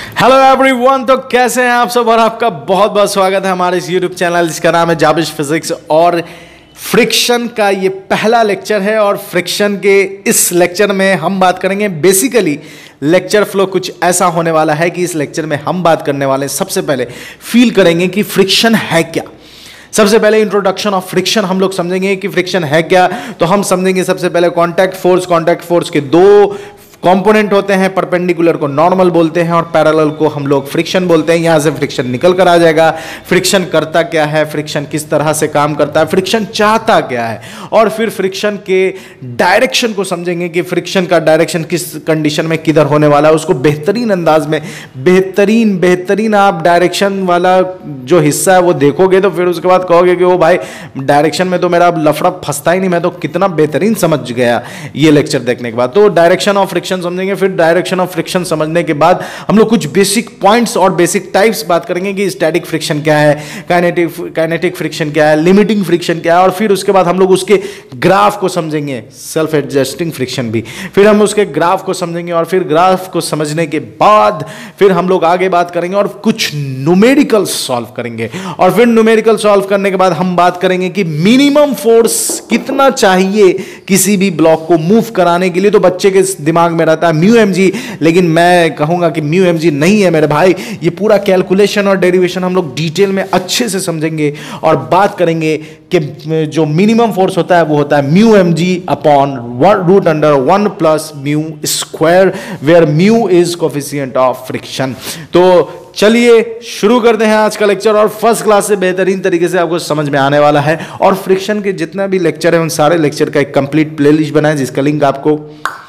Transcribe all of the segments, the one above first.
Hello everyone, तो कैसे हैं आप सब और आपका बहुत बहुत स्वागत है हमारे इस यूट्यूब चैनल जिसका नाम है जाबिश फिजिक्स। और फ्रिक्शन का ये पहला लेक्चर है और फ्रिक्शन के इस लेक्चर में हम बात करेंगे। बेसिकली लेक्चर फ्लो कुछ ऐसा होने वाला है कि इस लेक्चर में हम बात करने वाले सबसे पहले फील करेंगे कि फ्रिक्शन है क्या। सबसे पहले इंट्रोडक्शन ऑफ फ्रिक्शन हम लोग समझेंगे कि फ्रिक्शन है क्या। तो हम समझेंगे सबसे पहले कॉन्टैक्ट फोर्स के दो कंपोनेंट होते हैं, परपेंडिकुलर को नॉर्मल बोलते हैं और पैरेलल को हम लोग फ्रिक्शन बोलते हैं। यहां से फ्रिक्शन निकल कर आ जाएगा। फ्रिक्शन करता क्या है, फ्रिक्शन किस तरह से काम करता है, फ्रिक्शन चाहता क्या है, और फिर फ्रिक्शन के डायरेक्शन को समझेंगे कि फ्रिक्शन का डायरेक्शन किस कंडीशन में किधर होने वाला है। उसको बेहतरीन अंदाज में बेहतरीन आप डायरेक्शन वाला जो हिस्सा है वो देखोगे तो फिर उसके बाद कहोगे कि ओ भाई डायरेक्शन में तो मेरा लफड़ा फंसता ही नहीं, मैं तो कितना बेहतरीन समझ गया ये लेक्चर देखने के बाद। तो डायरेक्शन ऑफ फ्रिक्शन समझेंगे। फिर डायरेक्शन ऑफ फ्रिक्शन समझने के बाद हम लोग कुछ बेसिक पॉइंट्स और बेसिक टाइप्स बात करेंगे कि स्टैटिक फ्रिक्शन क्या है, काइनेटिक फ्रिक्शन क्या है, लिमिटिंग फ्रिक्शन क्या है, और फिर उसके बाद हम लोग उसके ग्राफ को समझेंगे, सेल्फ एडजस्टिंग फ्रिक्शन भी। फिर हम उसके ग्राफ को समझेंगे और फिर ग्राफ को समझने के बाद फिर हम लोग आगे बात करेंगे और कुछ न्यूमेरिकल सॉल्व करेंगे। और फिर न्यूमेरिकल सॉल्व करने के बाद हम बात करेंगे कि मिनिमम फोर्स कितना चाहिए किसी भी ब्लॉक को मूव कराने के लिए। तो बच्चे के दिमाग में रहता है म्यू एम जी, लेकिन मैं कहूंगा कि म्यू एम जी नहीं है मेरे भाई। ये पूरा कैलकुलेशन और डेरिवेशन हम लोग डिटेल में अच्छे से समझेंगे और बात करेंगे कि जो मिनिमम फोर्स होता है वो होता है mu M G upon root under 1 plus mu square, where mu is coefficient of friction. तो चलिए शुरू करते हैं आज का लेक्चर, और फर्स्ट क्लास से बेहतरीन तरीके से आपको समझ में आने वाला है। और फ्रिक्शन के जितना भी लेक्चर है उन सारे लेक्चर का एक कंप्लीट प्लेलिस्ट बना है जिसका लिंक आपको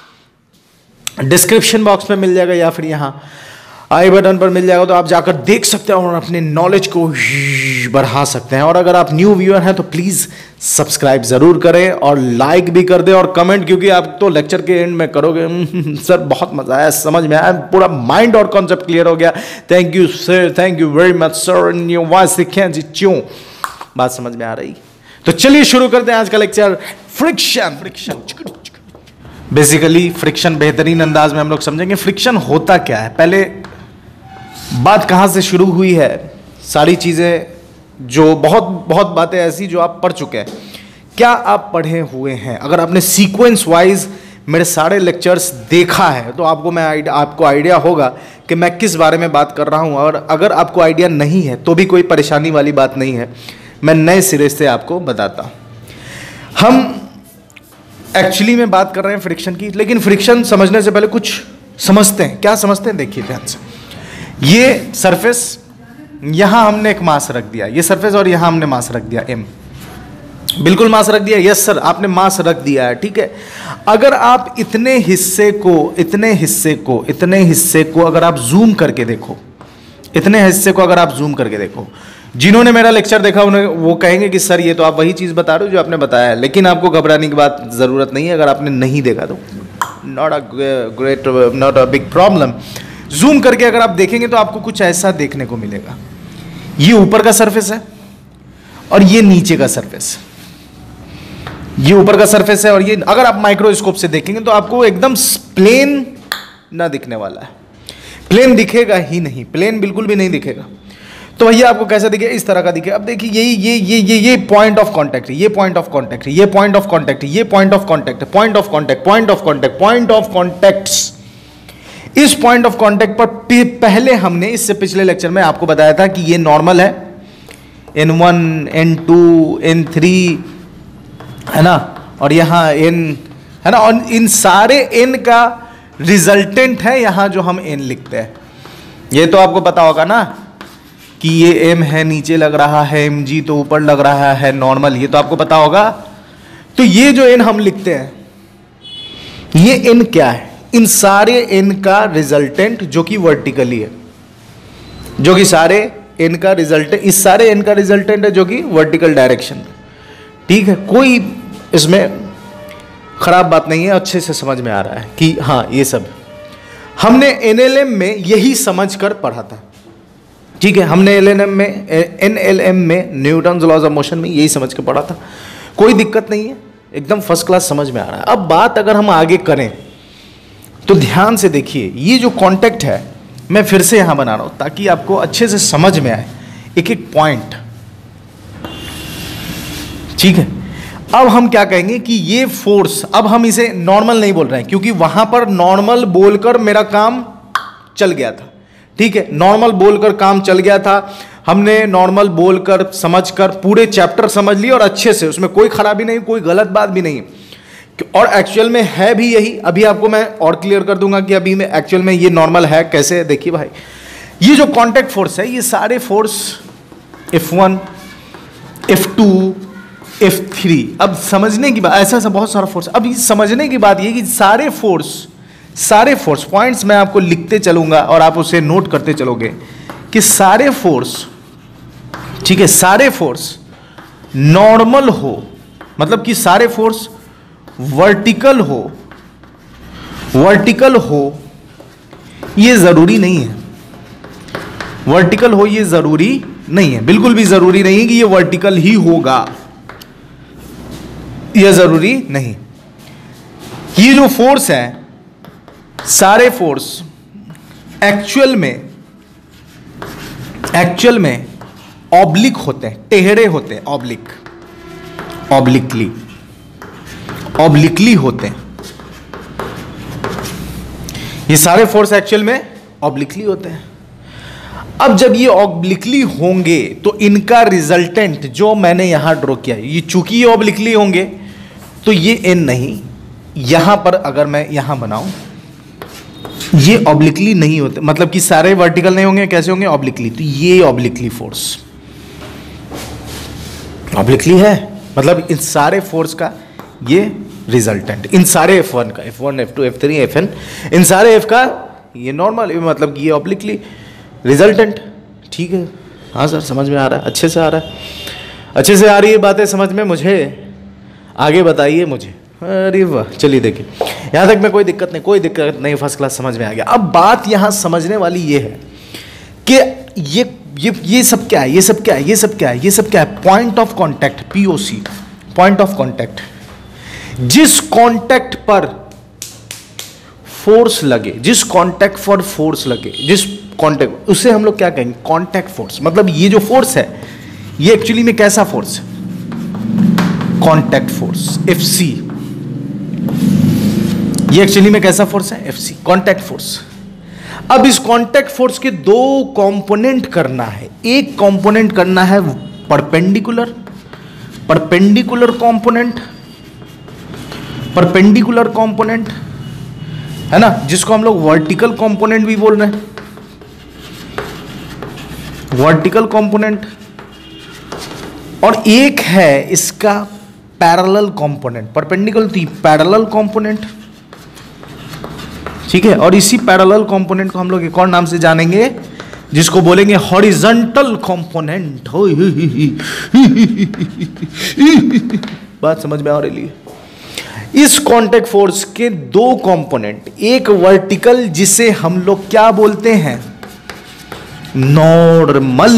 डिस्क्रिप्शन बॉक्स में मिल जाएगा या फिर यहाँ आई बटन पर मिल जाएगा। तो आप जाकर देख सकते हैं और अपने नॉलेज को बढ़ा सकते हैं। और अगर आप न्यू व्यूअर हैं तो प्लीज़ सब्सक्राइब ज़रूर करें और लाइक भी कर दें और कमेंट, क्योंकि आप तो लेक्चर के एंड में करोगे सर बहुत मज़ा आया, समझ में आया, पूरा माइंड और कॉन्सेप्ट क्लियर हो गया, thank you sir, thank you very much sir, new वाइस सीखें जी क्यों। बात समझ में आ रही? तो चलिए शुरू करते हैं आज का लेक्चर। फ्रिक्शन बेसिकली फ्रिक्शन बेहतरीन अंदाज में हम लोग समझेंगे। फ्रिक्शन होता क्या है, पहले बात कहाँ से शुरू हुई है, सारी चीज़ें जो बहुत बातें ऐसी जो आप पढ़ चुके हैं, क्या आप पढ़े हुए हैं। अगर आपने सीक्वेंस वाइज मेरे सारे लेक्चर्स देखा है तो आपको आइडिया होगा कि मैं किस बारे में बात कर रहा हूँ। और अगर आपको आइडिया नहीं है तो भी कोई परेशानी वाली बात नहीं है, मैं नए सिरे से आपको बताता हूँ। हम एक्चुअली में बात कर रहे हैं फ्रिक्शन की, लेकिन फ्रिक्शन समझने से पहले कुछ समझते हैं। क्या समझते हैं देखिए ध्यान से। ये सरफेस, यहां हमने एक मास रख दिया, ये सरफेस, और यहां हमने मास रख दिया m, बिल्कुल मास रख दिया। यस सर, आपने मास रख दिया है, ठीक है। अगर आप इतने हिस्से को अगर आप जूम करके देखो, इतने हिस्से को अगर आप जूम करके देखो, जिन्होंने मेरा लेक्चर देखा उन्हें वो कहेंगे कि सर ये तो आप वही चीज़ बता रहे हो जो आपने बताया है। लेकिन आपको घबराने की बात ज़रूरत नहीं है, अगर आपने नहीं देखा तो not a big problem. Zoom करके अगर आप देखेंगे तो आपको कुछ ऐसा देखने को मिलेगा। ये ऊपर का सरफेस है और ये नीचे का सरफेस, ये ऊपर का सरफेस है, और ये अगर आप माइक्रोस्कोप से देखेंगे तो आपको एकदम प्लेन ना दिखने वाला है। प्लेन दिखेगा ही नहीं, प्लेन बिल्कुल भी नहीं दिखेगा। तो भैया आपको कैसा दिखे, इस तरह का दिखे। अब देखिए ये पॉइंट ऑफ कांटेक्ट है, ये पॉइंट ऑफ कांटेक्ट है, ये पॉइंट ऑफ कांटेक्ट है, ये पॉइंट ऑफ कांटेक्ट है, point of contact, point of contact, point of contacts. इस पॉइंट ऑफ कांटेक्ट पर पहले हमने इससे पिछले लेक्चर में आपको बताया था कि ये नॉर्मल है, N1 N2 N3 है ना, और यहाँ N है ना, और इन सारे N का रिजल्टेंट है यहाँ जो हम N लिखते हैं। ये तो आपको पता होगा ना कि ये m है, नीचे लग रहा है mg, तो ऊपर लग रहा है नॉर्मल, ये तो आपको पता होगा। तो ये जो n हम लिखते हैं, ये n क्या है, इन सारे n का रिजल्टेंट जो कि वर्टिकली है, जो कि सारे n का रिजल्टेंट, इस सारे n का रिजल्टेंट है जो कि वर्टिकल डायरेक्शन में, ठीक है। कोई इसमें खराब बात नहीं है, अच्छे से समझ में आ रहा है कि हाँ ये सब हमने NLM में यही समझ कर पढ़ा था, ठीक है। हमने NLM में न्यूटन्स लॉज ऑफ मोशन में यही समझ के पढ़ा था, कोई दिक्कत नहीं है, एकदम फर्स्ट क्लास समझ में आ रहा है। अब बात अगर हम आगे करें तो ध्यान से देखिए, ये जो कांटेक्ट है मैं फिर से यहां बना रहा हूं ताकि आपको अच्छे से समझ में आए एक एक पॉइंट। ठीक है, अब हम क्या कहेंगे कि ये फोर्स, अब हम इसे नॉर्मल नहीं बोल रहे हैं क्योंकि वहां पर नॉर्मल बोलकर मेरा काम चल गया था। ठीक है, नॉर्मल बोलकर काम चल गया था, हमने नॉर्मल बोलकर समझकर पूरे चैप्टर समझ लिए और अच्छे से, उसमें कोई खराबी नहीं, कोई गलत बात भी नहीं, और एक्चुअल में है भी यही। अभी आपको मैं और क्लियर कर दूंगा कि अभी में एक्चुअल में ये नॉर्मल है कैसे। देखिए भाई, ये जो कांटेक्ट फोर्स है, ये सारे फोर्स F1, F2, F3, अब समझने की बात, ऐसा बहुत सारा फोर्स, अब समझने की बात ये कि सारे फोर्स पॉइंट्स मैं आपको लिखते चलूंगा और आप उसे नोट करते चलोगे कि सारे फोर्स, ठीक है, सारे फोर्स नॉर्मल हो, मतलब कि सारे फोर्स वर्टिकल हो, ये जरूरी नहीं है। वर्टिकल हो ये जरूरी नहीं है, बिल्कुल भी जरूरी नहीं है कि ये वर्टिकल ही होगा, ये जरूरी नहीं। ये जो फोर्स है, सारे फोर्स एक्चुअल में ऑब्लिक होते हैं, टेढ़े होते हैं, ऑब्लिकली होते हैं। ये सारे फोर्स एक्चुअल में ऑब्लिकली होते हैं। अब जब ये ऑब्लिकली होंगे तो इनका रिजल्टेंट जो मैंने यहां ड्रॉ किया, ये चूंकि ये ऑब्लिकली होंगे तो ये एन नहीं, यहां पर अगर मैं यहां बनाऊं, ये ऑब्लिकली नहीं होते, मतलब कि सारे वर्टिकल नहीं होंगे, कैसे होंगे? ऑब्लिकली। तो ये ऑब्लिकली फोर्स ऑब्लिकली है, मतलब इन सारे फोर्स का ये रिजल्टेंट, इन सारे F1 का, F1, F2, F3, Fn, इन सारे F का ये नॉर्मल, मतलब कि ये ऑब्लिकली रिजल्टेंट। ठीक है, हाँ सर समझ में आ रहा है, अच्छे से आ रहा है, अच्छे से आ रही है बातें समझ में मुझे, आगे बताइए मुझे। अरे वाह, चलिए देखिए, यहाँ तक में कोई दिक्कत नहीं, फर्स्ट क्लास समझ में आ गया। अब बात यहाँ समझने वाली ये है कि ये सब क्या है, point of contact, POC, point of contact. जिस कॉन्टैक्ट पर फोर्स लगे, जिस कॉन्टैक्ट, उसे हम लोग क्या कहेंगे? Contact force. मतलब ये जो फोर्स है, ये एक्चुअली में कैसा फोर्स है? Contact force, FC। ये एक्चुअली में कैसा फोर्स है? FC, contact force. अब इस कॉन्टैक्ट फोर्स के दो कंपोनेंट करना है। एक कंपोनेंट करना है परपेंडिकुलर कंपोनेंट, है ना, जिसको हम लोग वर्टिकल कंपोनेंट भी बोल रहे हैं, वर्टिकल कंपोनेंट। और एक है इसका पैरेलल कंपोनेंट, परपेंडिकुलर थी, पैरेलल कंपोनेंट। ठीक है, और इसी पैरेलल कंपोनेंट को हम लोग एक और नाम से जानेंगे, जिसको बोलेंगे हॉरिजॉन्टल कंपोनेंट। बात समझ में आ रही है? इस कॉन्टैक्ट फोर्स के दो कंपोनेंट, एक वर्टिकल जिसे हम लोग क्या बोलते हैं? नॉर्मल,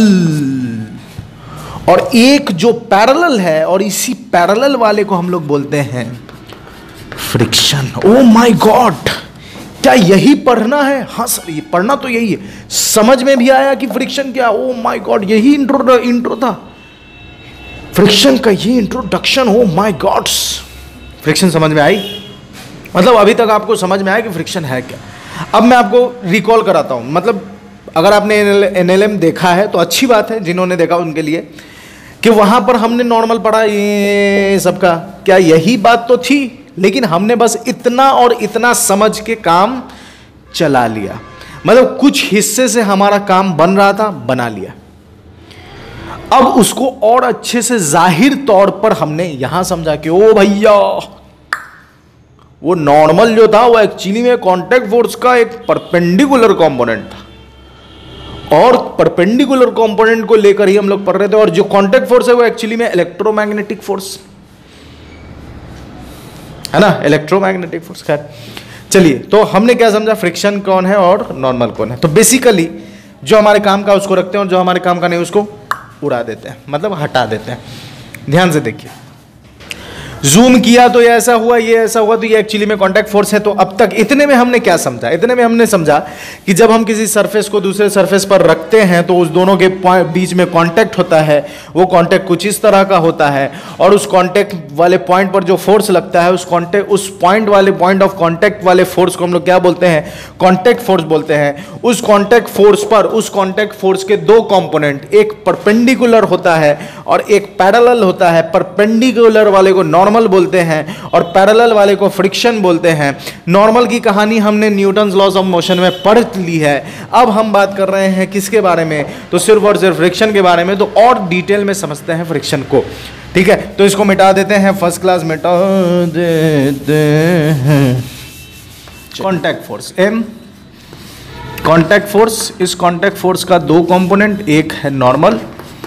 और एक जो पैरेलल है, और इसी पैरेलल वाले को हम लोग बोलते हैं फ्रिक्शन। ओ माय गॉड, क्या यही पढ़ना है? हाँ सर, ये पढ़ना तो यही है। समझ में भी आया कि फ्रिक्शन क्या? ओ माय गॉड, यही इंट्रो था फ्रिक्शन का, ये introduction. Oh my gods, friction समझ में आई? मतलब अभी तक आपको समझ में आया कि फ्रिक्शन है क्या? अब मैं आपको रिकॉल कराता हूं। मतलब अगर आपने NLM देखा है तो अच्छी बात है, जिन्होंने देखा उनके लिए, कि वहां पर हमने नॉर्मल पढ़ा ये सबका, क्या यही बात तो थी, लेकिन हमने बस इतना और इतना समझ के काम चला लिया। मतलब कुछ हिस्से से हमारा काम बन रहा था, बना लिया। अब उसको और अच्छे से जाहिर तौर पर हमने यहां समझा कि ओ भैया, वो नॉर्मल जो था वो एक्चुअली में कॉन्टैक्ट फोर्स का एक परपेंडिकुलर कंपोनेंट था, और परपेंडिकुलर कंपोनेंट को लेकर ही हम लोग पढ़ रहे थे। और जो कॉन्टैक्ट फोर्स है वो एक्चुअली में इलेक्ट्रोमैग्नेटिक फोर्स है ना, इलेक्ट्रोमैग्नेटिक फोर्स। खैर चलिए, तो हमने क्या समझा? फ्रिक्शन कौन है और नॉर्मल कौन है। तो बेसिकली जो हमारे काम का उसको रखते हैं, और जो हमारे काम का नहीं उसको उड़ा देते हैं, मतलब हटा देते हैं। ध्यान से देखिए, जूम किया तो ये ऐसा हुआ, ये ऐसा हुआ, तो ये एक्चुअली में कांटेक्ट फोर्स है। तो अब तक इतने में हमने क्या समझा? इतने में हमने समझा कि जब हम किसी सरफेस को दूसरे सरफेस पर रखते हैं तो उस दोनों के बीच में कांटेक्ट होता है। वो कांटेक्ट कुछ इस तरह का होता है और उस कांटेक्ट वाले पॉइंट पर जो फोर्स लगता है, उस पॉइंट ऑफ कांटेक्ट वाले फोर्स को हम लोग क्या बोलते हैं? कांटेक्ट फोर्स बोलते हैं। उस कांटेक्ट फोर्स के दो कंपोनेंट, एक परपेंडिकुलर होता है और एक पैरेलल होता है। परपेंडिकुलर वाले को नॉर्मल बोलते हैं और पैरेलल वाले को फ्रिक्शन बोलते हैं। नॉर्मल की कहानी हमने न्यूटन्स लॉज ऑफ मोशन में पढ़ ली है। अब हम बात कर रहे हैं किसके बारे में? तो सिर्फ और सिर्फ फ्रिक्शन के बारे में। तो और डिटेल में समझते हैं फ्रिक्शन को, ठीक है? तो इसको मिटा देते हैं, फर्स्ट क्लास मिटा देते हैं। कांटेक्ट फोर्स एम, कांटेक्ट फोर्स, इस कांटेक्ट फोर्स का दो कंपोनेंट, एक है नॉर्मल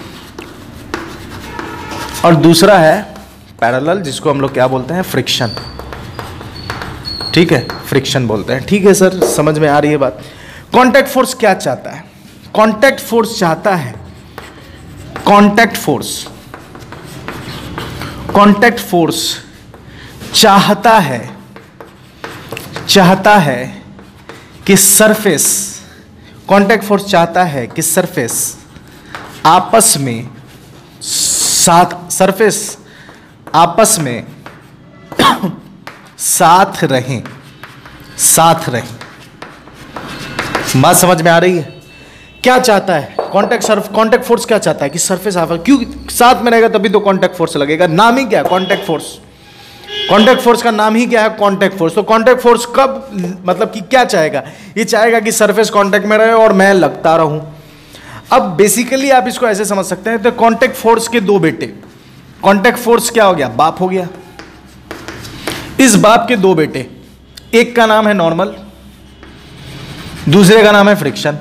और दूसरा है पैरेलल, जिसको हम लोग क्या बोलते हैं? फ्रिक्शन, ठीक है? फ्रिक्शन बोलते हैं। ठीक है सर, समझ में आ रही है बात? कांटेक्ट फोर्स क्या चाहता है? कांटेक्ट फोर्स चाहता है, कांटेक्ट फोर्स चाहता है कि सरफेस, कांटेक्ट फोर्स चाहता है कि सरफेस आपस में साथ रहें। बात समझ में आ रही है? क्या चाहता है कांटेक्ट फोर्स? क्या चाहता है कि सरफेस आपस, क्यों साथ में रहेगा तभी तो कांटेक्ट फोर्स लगेगा। नाम ही क्या है? Contact force. कांटेक्ट फोर्स का नाम ही क्या है? Contact force. तो कांटेक्ट फोर्स कब, मतलब कि क्या चाहेगा? ये चाहेगा कि सरफेस कांटेक्ट में रहे और मैं लगता रहूं। अब बेसिकली आप इसको ऐसे समझ सकते हैं, तो कांटेक्ट फोर्स के दो बेटे, कांटेक्ट फोर्स क्या हो गया? बाप हो गया। इस बाप के दो बेटे, एक का नाम है नॉर्मल, दूसरे का नाम है फ्रिक्शन।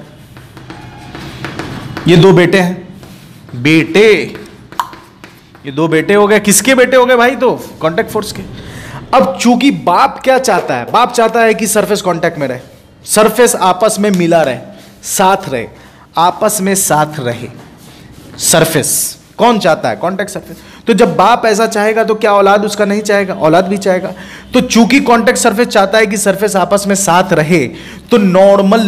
ये दो बेटे हैं, ये दो बेटे हो गए। किसके बेटे हो गए भाई? तो कांटेक्ट फोर्स के। अब चूंकि बाप क्या चाहता है? बाप चाहता है कि सरफेस कांटेक्ट में रहे, सरफेस आपस में मिला रहे, साथ रहे, आपस में साथ रहे। सरफेस कौन चाहता है? Contact surface. तो जब बाप ऐसा चाहेगा तो क्या औलाद उसका नहीं चाहेगा? औलाद भी चाहेगा। तो चूंकि कांटेक्ट सरफेस चाहता है कि सरफेस आपस में साथ रहे, तो नॉर्मल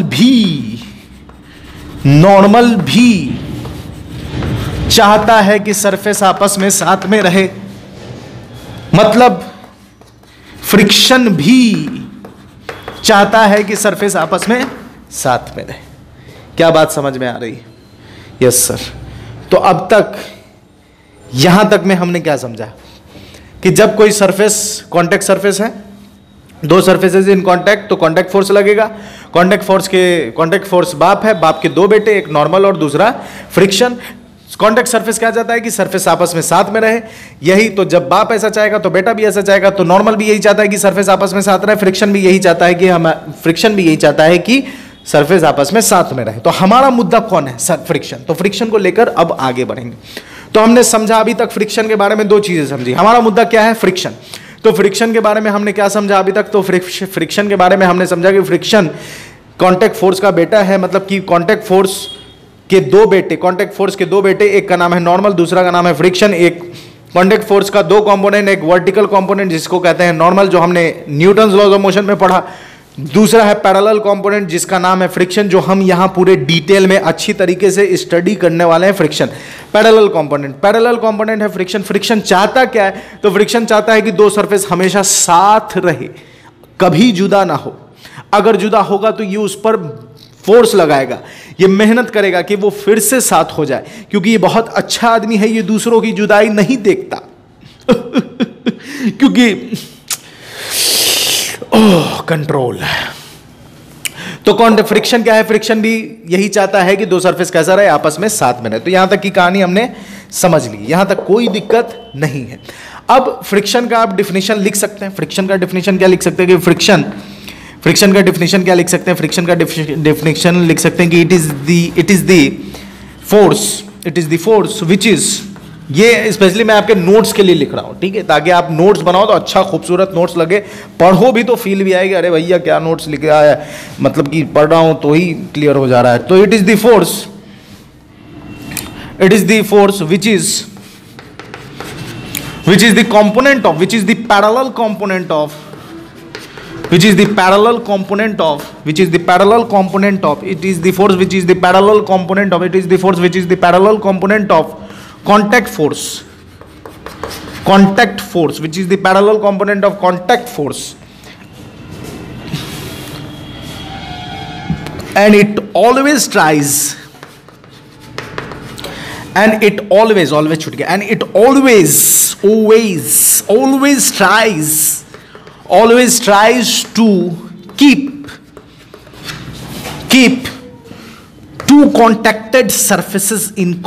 भी चाहता है कि सरफेस आपस में साथ में रहे। मतलब फ्रिक्शन भी चाहता है कि सरफेस आपस में साथ में रहे। क्या बात समझ में आ रही है? Yes sir. तो अब तक यहां तक में हमने क्या समझा कि जब कोई सरफेस, कांटेक्ट सरफेस है, दो सरफेसेस इन कांटेक्ट, तो कांटेक्ट फोर्स लगेगा। कांटेक्ट फोर्स बाप है, बाप के दो बेटे, एक नॉर्मल और दूसरा फ्रिक्शन। कांटेक्ट सरफेस क्या चाहता है कि सरफेस आपस में साथ में रहे। यही तो, जब बाप ऐसा चाहेगा तो बेटा भी ऐसा चाहेगा। तो नॉर्मल भी यही चाहता है कि सरफेस आपस में साथ रहे, फ्रिक्शन भी यही चाहता है कि सरफेस आपस में साथ में रहे। तो हमारा मुद्दा कौन है? फ्रिक्शन। तो फ्रिक्शन को लेकर अब आगे बढ़ेंगे। तो हमने समझा अभी तक फ्रिक्शन के बारे में दो चीजें समझी। हमारा मुद्दा क्या है? फ्रिक्शन। तो फ्रिक्शन के बारे में हमने क्या समझा अभी तक? तो फ्रिक्शन के बारे में हमने समझा कि फ्रिक्शन कांटेक्ट फोर्स का बेटा है, मतलब कि कांटेक्ट फोर्स के दो बेटे, एक का नाम है नॉर्मल, दूसरा का नाम है फ्रिक्शन। एक कांटेक्ट फोर्स का दो कंपोनेंट, एक वर्टिकल कंपोनेंट जिसको कहते हैं नॉर्मल, जो हमने न्यूटन्स लॉज ऑफ मोशन में पढ़ा। दूसरा है पैरेलल कंपोनेंट जिसका नाम है फ्रिक्शन, जो हम यहां पूरे डिटेल में अच्छी तरीके से स्टडी करने वाले हैं। फ्रिक्शन, पैरेलल कंपोनेंट है फ्रिक्शन। फ्रिक्शन चाहता क्या है? तो फ्रिक्शन चाहता है कि दो सरफेस हमेशा साथ रहे, कभी जुदा ना हो। अगर जुदा होगा तो ये उस पर फोर्स लगाएगा, ये मेहनत करेगा कि वो फिर से साथ हो जाए, क्योंकि ये बहुत अच्छा आदमी है, ये दूसरों की जुदाई नहीं देखता। क्योंकि कंट्रोल। तो कौन फ्रिक्शन क्या है? फ्रिक्शन भी यही चाहता है कि दो सरफेस कैसा रहे, आपस में साथ में रहे। तो यहां तक की कहानी हमने समझ ली, यहां तक कोई दिक्कत नहीं है। अब फ्रिक्शन का आप डिफिनेशन लिख सकते हैं। फ्रिक्शन का डिफिनेशन क्या लिख सकते हैं कि फ्रिक्शन का डिफिनेशन क्या लिख सकते हैं? फ्रिक्शन का डिफिनेशन लिख सकते हैं कि it is the force which is, ये स्पेशली मैं आपके नोट्स के लिए लिख रहा हूं, ठीक है, ताकि आप नोट्स बनाओ तो अच्छा खूबसूरत नोट्स लगे, पढ़ो भी तो फील भी आएगी, अरे भैया क्या नोट्स लिखे आया, मतलब कि पढ़ रहा हूं तो ही क्लियर हो जा रहा है। तो it is the force which is which is the component of, which is the parallel component of, which is the parallel component of, which is the parallel component of, it is the force which is the parallel component of, it is the force which is the parallel component of contact force, contact force, which is the parallel component of contact force, and it always tries, and it always छूट गया, and it always tries to keep two contacted surfaces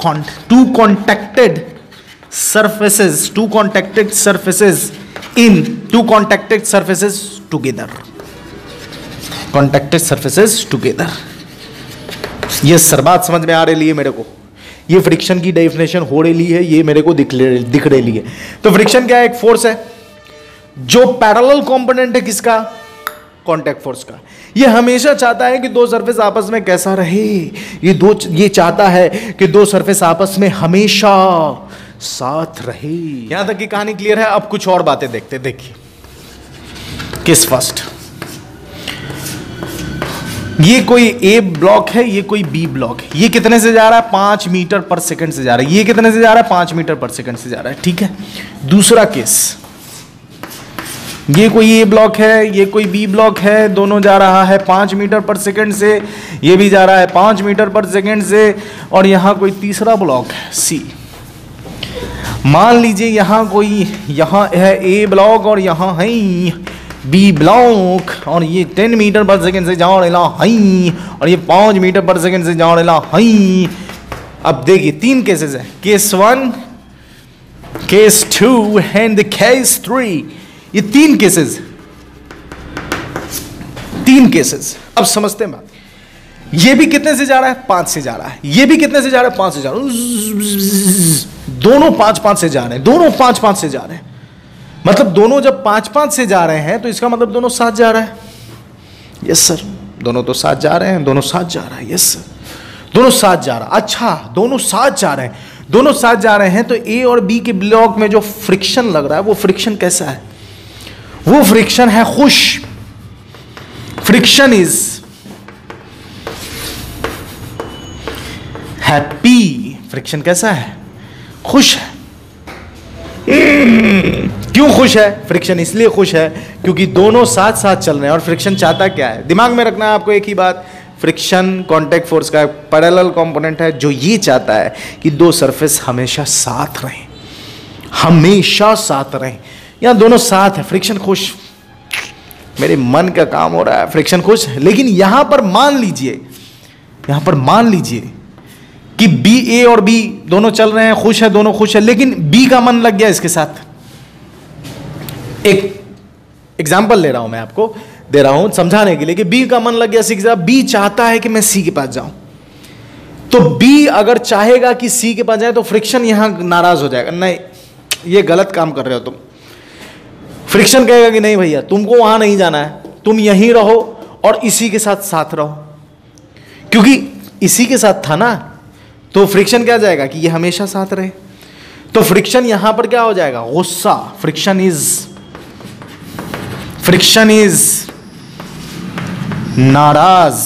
together. Contacted surfaces together. ये sir बात समझ में आ रही है मेरे को? ये फ्रिक्शन की डेफिनेशन हो रही है, ये मेरे को दिख रही है। तो फ्रिक्शन क्या है? एक फोर्स है जो पैरेलल कंपोनेंट है किसका? कांटेक्ट फोर्स का। ये हमेशा चाहता है कि दो सरफेस आपस में कैसा रहे, ये चाहता है कि दो सरफेस आपस में हमेशा साथ रहे। यहां तक की कहानी क्लियर है। अब कुछ और बातें देखते। देखिए किस फर्स्ट, ये कोई ए ब्लॉक है, ये कोई बी ब्लॉक है। ये कितने से जा रहा है? 5 मीटर पर सेकंड से जा रहा है। ये कितने से जा रहा है? 5 मीटर पर सेकंड से जा रहा है। ठीक है। दूसरा केस, ये कोई ए ब्लॉक है, ये कोई बी ब्लॉक है, दोनों जा रहा है 5 मीटर पर सेकंड से, ये भी जा रहा है 5 मीटर पर सेकंड से, और यहां कोई तीसरा ब्लॉक है सी। मान लीजिए यहां है ए ब्लॉक और यहां है बी ब्लॉक, और ये 10 मीटर पर सेकंड से जा रहा है और ये 5 मीटर पर सेकंड से जा रहा है। अब देखिए 3 केसेस है, केस 1, केस 2 एंड केस 3। ये 3 केसेस। अब समझते हैं बात। ये भी कितने से जा रहा है? 5 से जा रहा है। ये भी कितने से जा रहा है? 5 से जा रहा है। दोनों 5-5 से जा रहे हैं, दोनों 5-5 से जा रहे हैं। मतलब दोनों जब 5-5 से जा रहे हैं तो इसका मतलब दोनों साथ जा रहा है। यस सर, दोनों तो साथ जा रहे हैं, दोनों साथ जा रहा है। यस सर, दोनों साथ जा रहा है। अच्छा, दोनों साथ जा रहे हैं, दोनों साथ जा रहे हैं। तो ए और बी के ब्लॉक में जो फ्रिक्शन लग रहा है वो फ्रिक्शन कैसा है? वो फ्रिक्शन है खुश। Friction is happy. फ्रिक्शन कैसा है? खुश है। क्यों खुश है? फ्रिक्शन इसलिए खुश है क्योंकि दोनों साथ साथ चल रहे हैं। और फ्रिक्शन चाहता क्या है? दिमाग में रखना है आपको एक ही बात, फ्रिक्शन कांटेक्ट फोर्स का पैरेलल कंपोनेंट है जो ये चाहता है कि दो सरफेस हमेशा साथ रहें, हमेशा साथ रहें। यहां दोनों साथ है, फ्रिक्शन खुश। मेरे मन का काम हो रहा है, फ्रिक्शन खुश है। लेकिन यहां पर मान लीजिए कि बी, ए और बी दोनों चल रहे हैं, खुश है, दोनों खुश है, लेकिन बी का मन लग गया इसके साथ। एक एग्जाम्पल ले रहा हूं, मैं आपको दे रहा हूं समझाने के लिए कि बी का मन लग गया सी के साथ। बी चाहता है कि मैं सी के पास जाऊं, तो बी अगर चाहेगा कि सी के पास जाए तो फ्रिक्शन यहां नाराज हो जाएगा। नहीं, ये गलत काम कर रहे हो तुम। फ्रिक्शन कहेगा कि नहीं भैया, तुमको वहां नहीं जाना है, तुम यहीं रहो और इसी के साथ रहो, क्योंकि इसी के साथ था ना। तो फ्रिक्शन क्या जाएगा कि ये हमेशा साथ रहे। तो फ्रिक्शन यहां पर क्या हो जाएगा? गुस्सा। फ्रिक्शन इज नाराज।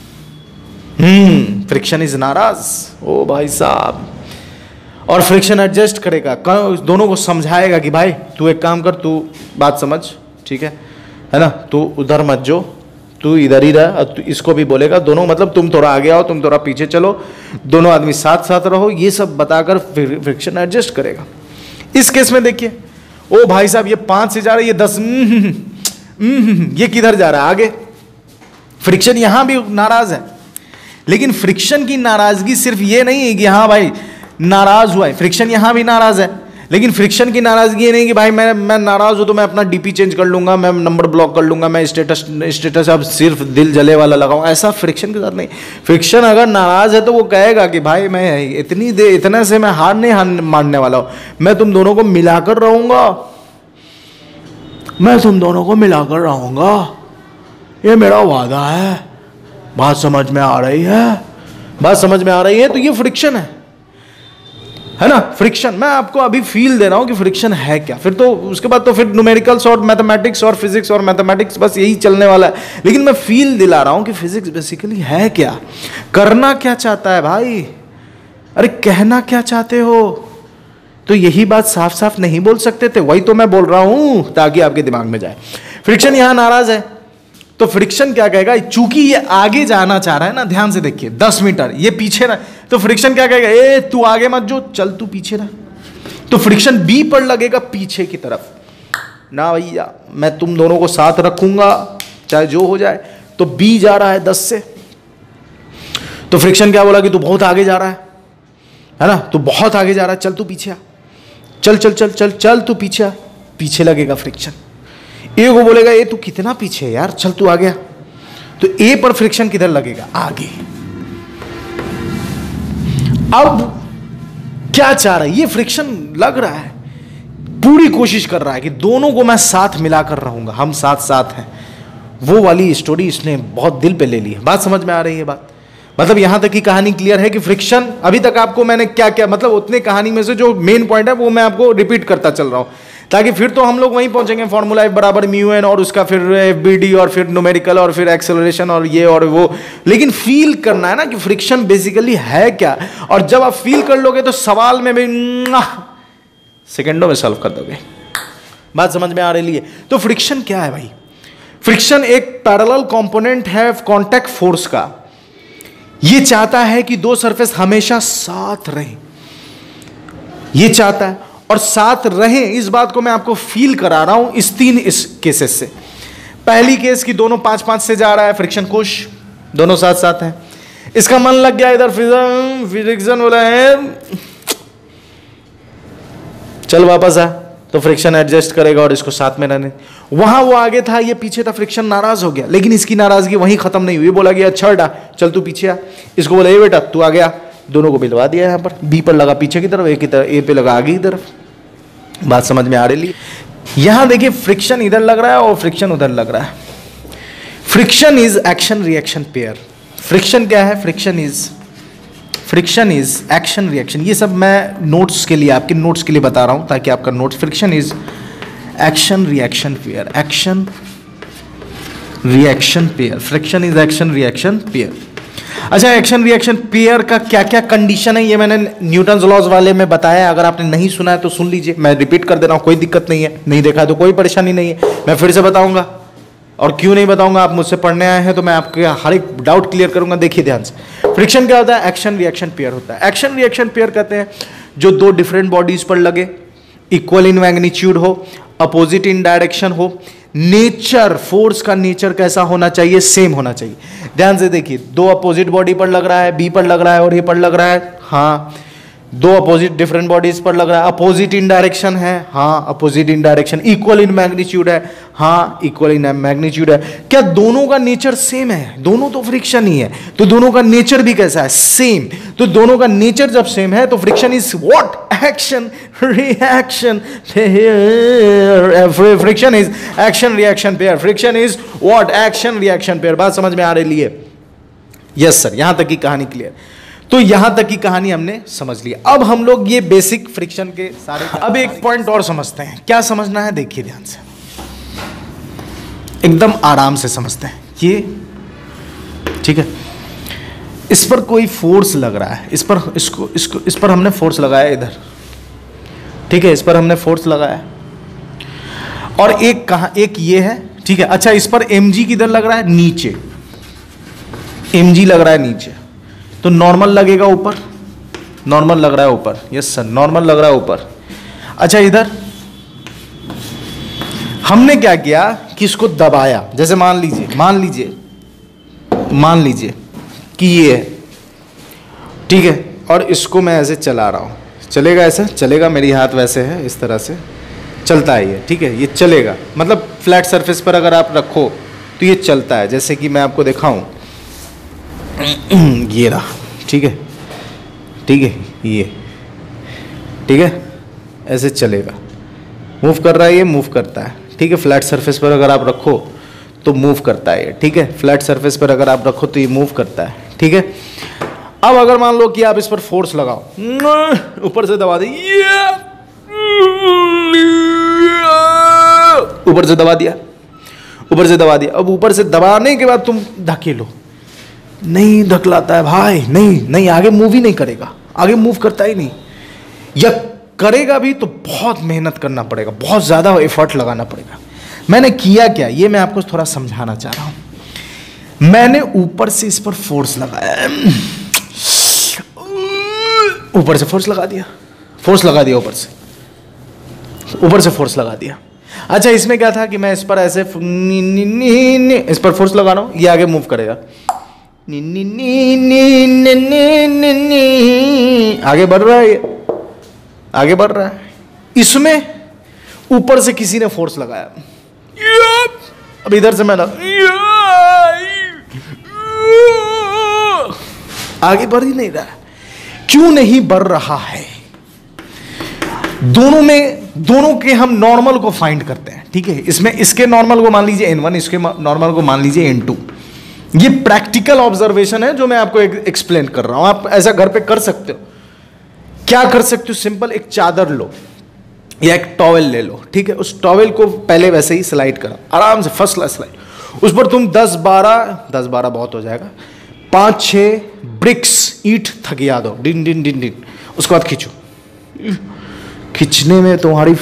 फ्रिक्शन इज नाराज। ओ भाई साहब। और फ्रिक्शन एडजस्ट करेगा, दोनों को समझाएगा कि भाई तू एक काम कर, तू बात समझ, ठीक है ना, तू उधर मत जो, तू इधर ही रह। तू इसको भी बोलेगा, दोनों मतलब तुम थोड़ा आगे आओ, तुम थोड़ा पीछे चलो, दोनों आदमी साथ साथ रहो, ये सब बताकर फ्रिक्शन एडजस्ट करेगा। इस केस में देखिए, ओ भाई साहब ये 5 से जा रहा है, ये 10, ये किधर जा रहा है? आगे। फ्रिक्शन यहां भी नाराज है, लेकिन फ्रिक्शन की नाराजगी सिर्फ ये नहीं है कि हाँ भाई नाराज हुआ है, फ्रिक्शन यहां भी नाराज है। लेकिन फ्रिक्शन की नाराजगी ये नहीं कि भाई मैं नाराज हूं तो मैं अपना डीपी चेंज कर लूंगा, मैं नंबर ब्लॉक कर लूंगा, मैं स्टेटस अब सिर्फ दिल जले वाला लगाऊं। ऐसा फ्रिक्शन के साथ नहीं। फ्रिक्शन अगर नाराज है तो वो कहेगा कि भाई मैं इतने से मैं हार नहीं मानने वाला हूं, मैं तुम दोनों को मिलाकर रहूंगा, मैं तुम दोनों को मिलाकर रहूंगा, ये मेरा वादा है। बात समझ में आ रही है? बात समझ में आ रही है? तो ये फ्रिक्शन है। है ना, फ्रिक्शन। मैं आपको अभी फील दे रहा हूं कि फ्रिक्शन है क्या, फिर तो उसके बाद तो फिर न्यूमेरिकल्स और मैथमेटिक्स और फिजिक्स और मैथमेटिक्स बस यही चलने वाला है। लेकिन मैं फील दिला रहा हूं कि फिजिक्स बेसिकली है क्या, करना क्या चाहता है भाई, अरे कहना क्या चाहते हो। तो यही बात साफ साफ नहीं बोल सकते थे, वही तो मैं बोल रहा हूं ताकि आपके दिमाग में जाए। फ्रिक्शन यहां नाराज है तो फ्रिक्शन क्या कहेगा, चूंकि ये आगे जाना चाह रहा है ना, ध्यान से देखिए 10 मीटर ये पीछे ना, तो फ्रिक्शन क्या कहेगा, ए तू आगे मत जो, चल तू पीछे रह। तो फ्रिक्शन बी पर लगेगा पीछे की तरफ, ना भैया मैं तुम दोनों को साथ रखूंगा चाहे जो हो जाए। तो बी जा रहा है 10 से, तो फ्रिक्शन क्या बोला कि तू बहुत आगे जा रहा है ना, तू बहुत आगे जा रहा है, चल तू पीछे आ, चल चल चल चल चल तू पीछे आ, पीछे लगेगा फ्रिक्शन। ए को बोलेगा ए तू कितना पीछे है यार, चल तू आ गया, तो ए पर फ्रिक्शन किधर लगेगा, आगे। अब क्या चाह रहा है ये, फ्रिक्शन लग रहा है, पूरी कोशिश कर रहा है कि दोनों को मैं साथ मिलाकर रहूंगा, हम साथ साथ हैं। वो वाली स्टोरी इसने बहुत दिल पे ले ली है। बात समझ में आ रही है बात, मतलब यहां तक की कहानी क्लियर है कि फ्रिक्शन, अभी तक आपको मैंने क्या क्या मतलब उतने कहानी में से जो मेन पॉइंट है वो मैं आपको रिपीट करता चल रहा हूं, ताकि फिर तो हम लोग वहीं पहुंचेंगे, फॉर्मूला F बराबर म्यू एन और उसका फिर FBD और फिर न्यूमेरिकल और फिर एक्सेलरेशन और ये और वो। लेकिन फील करना है ना कि फ्रिक्शन बेसिकली है क्या, और जब आप फील कर लोगे तो सवाल में भी सेकेंडों में सॉल्व कर दोगे। बात समझ में आ रही है। तो फ्रिक्शन क्या है भाई, फ्रिक्शन एक पैरेलल कंपोनेंट है कांटेक्ट फोर्स का। ये चाहता है कि दो सरफेस हमेशा साथ रहें, ये चाहता है और साथ रहें। इस बात को मैं आपको फील करा रहा हूं इस 3 केसेस से। पहली केस की दोनों 5-5 से जा रहा है, फ्रिक्शन खुश, दोनों साथ साथ हैं। इसका मन लग गया इधर, फ्रिक्शन हो रहा है चल वापस आ, तो फ्रिक्शन एडजस्ट करेगा और इसको साथ में रहने। वहां वो आगे था, ये पीछे था, फ्रिक्शन नाराज हो गया, लेकिन इसकी नाराजगी वहीं खत्म नहीं हुई। बोला गया अच्छा बेटा चल तू पीछे आ, इसको बोला ए बेटा तू आ गया, दोनों को मिलवा दिया। यहां पर बी पर लगा पीछे की तरफ, ए की तरफ, ए पे लगा आगे की तरफ। बात समझ में आ रही है। यहां देखिए फ्रिक्शन इधर लग रहा है और फ्रिक्शन उधर लग रहा है। Friction is action reaction pair. Friction क्या है, फ्रिक्शन इज एक्शन रिएक्शन। ये सब मैं नोट्स के लिए, आपके नोट्स के लिए बता रहा हूं ताकि आपका notes. Friction is action reaction pair, action reaction pair, friction is action reaction pair. अच्छा, एक्शन रिएक्शन पेयर का क्या क्या कंडीशन है ये मैंने न्यूटन्स लॉज वाले में बताया। अगर आपने नहीं सुना है तो सुन लीजिए, मैं रिपीट कर दे रहा हूं, कोई दिक्कत नहीं है, नहीं देखा तो कोई परेशानी नहीं है, मैं फिर से बताऊंगा। और क्यों नहीं बताऊंगा, आप मुझसे पढ़ने आए हैं तो मैं आपके हर एक डाउट क्लियर करूंगा। देखिए ध्यान से, फ्रिक्शन क्या होता है, एक्शन रिएक्शन पेयर होता है। एक्शन रिएक्शन पेयर कहते हैं जो दो डिफरेंट बॉडीज पर लगे, इक्वल इन मैग्नीट्यूड हो, अपोजिट इन डायरेक्शन हो, नेचर, फोर्स का नेचर कैसा होना चाहिए, सेम होना चाहिए। ध्यान से देखिए, दो अपोजिट बॉडी पर लग रहा है, बी पर लग रहा है और ए पर लग रहा है, हाँ। दो अपोजिट डिफरेंट बॉडीज पर लग रहा है, अपोजिट इन डायरेक्शन है, हाँ opposite in direction, equal in magnitude है, हाँ इक्वल इन मैग्नीट्यूड है। क्या दोनों का नेचर सेम है? दोनों तो फ्रिक्शन ही है, तो दोनों का नेचर भी कैसा है, सेम। तो दोनों का नेचर जब सेम है तो friction is what, action reaction pair. Friction is action reaction pair, friction is what, action reaction pair. बात समझ में आ रही है? यस सर, यहां तक की कहानी क्लियर। तो यहां तक की कहानी हमने समझ ली। अब हम लोग ये बेसिक फ्रिक्शन के सारे, अब एक पॉइंट और समझते हैं। क्या समझना है, देखिए ध्यान से, एकदम आराम से समझते हैं ये, ठीक है। इस पर कोई फोर्स लग रहा है, इस पर, इस पर हमने फोर्स लगाया इधर, ठीक है, इस पर हमने फोर्स लगाया और एक कहां, एक ये है, ठीक है। अच्छा, इस पर mg किधर लग रहा है, नीचे, mg लग रहा है नीचे, तो नॉर्मल लगेगा ऊपर, नॉर्मल लग रहा है ऊपर, यस सर नॉर्मल लग रहा है ऊपर। अच्छा, इधर हमने क्या किया कि इसको दबाया, जैसे मान लीजिए कि ये है, ठीक है, और इसको मैं ऐसे चला रहा हूं, चलेगा, ऐसा चलेगा, मेरी हाथ वैसे है, इस तरह से चलता है ये, ठीक है, ये चलेगा, मतलब फ्लैट सरफेस पर अगर आप रखो तो ये चलता है। जैसे कि मैं आपको दिखाऊं, ये रहा, ठीक है, ठीक है, ये, ठीक है, ऐसे चलेगा, मूव कर रहा है, ये मूव करता है, ठीक है। फ्लैट सरफेस पर अगर आप रखो तो मूव करता है ये, ठीक है, फ्लैट सरफेस पर अगर आप रखो तो ये मूव करता है, ठीक है। अब अगर मान लो कि आप इस पर फोर्स लगाओ, ऊपर से दबा दिए, ऊपर से दबा दिया, ऊपर से दबा दिया। अब ऊपर से दबाने के बाद तुम धकेलो, नहीं धकलाता है भाई, नहीं आगे मूव ही नहीं करेगा, आगे मूव करता ही नहीं, या करेगा भी तो बहुत मेहनत करना पड़ेगा, बहुत ज्यादा एफर्ट लगाना पड़ेगा। मैंने किया क्या, ये मैं आपको थोड़ा समझाना चाह रहा हूं। मैंने ऊपर से इस पर फोर्स लगाया, ऊपर से फोर्स लगा दिया, फोर्स लगा दिया, ऊपर से फोर्स लगा दिया। अच्छा, इसमें क्या था कि मैं इस पर ऐसे इस पर फोर्स लगा रहा हूं, ये आगे मूव करेगा, आगे बढ़ रहा है, ये आगे बढ़ रहा है। इसमें ऊपर से किसी ने फोर्स लगाया, अब इधर से मैं आगे बढ़ ही नहीं रहा। क्यों नहीं बढ़ रहा है? दोनों के हम नॉर्मल को फाइंड करते हैं, ठीक है। इसमें इसके नॉर्मल को मान लीजिए n1, इसके नॉर्मल को मान लीजिए n2। ये प्रैक्टिकल ऑब्जर्वेशन है जो मैं आपको एक्सप्लेन कर रहा हूं। आप ऐसा घर पे कर सकते हो। क्या कर सकते हो? सिंपल, एक चादर लो या एक टॉवेल ले लो, ठीक है। उस टॉवेल को पहले वैसे ही स्लाइड करो, आराम से फर्स्ट क्लास स्लाइड। उस पर तुम 10-12 बहुत हो जाएगा, 5-6 ब्रिक्स ईंट थकिया दो, डिन डिन डिन डिन। उसके बाद खींचो। खींचने में तुम्हारी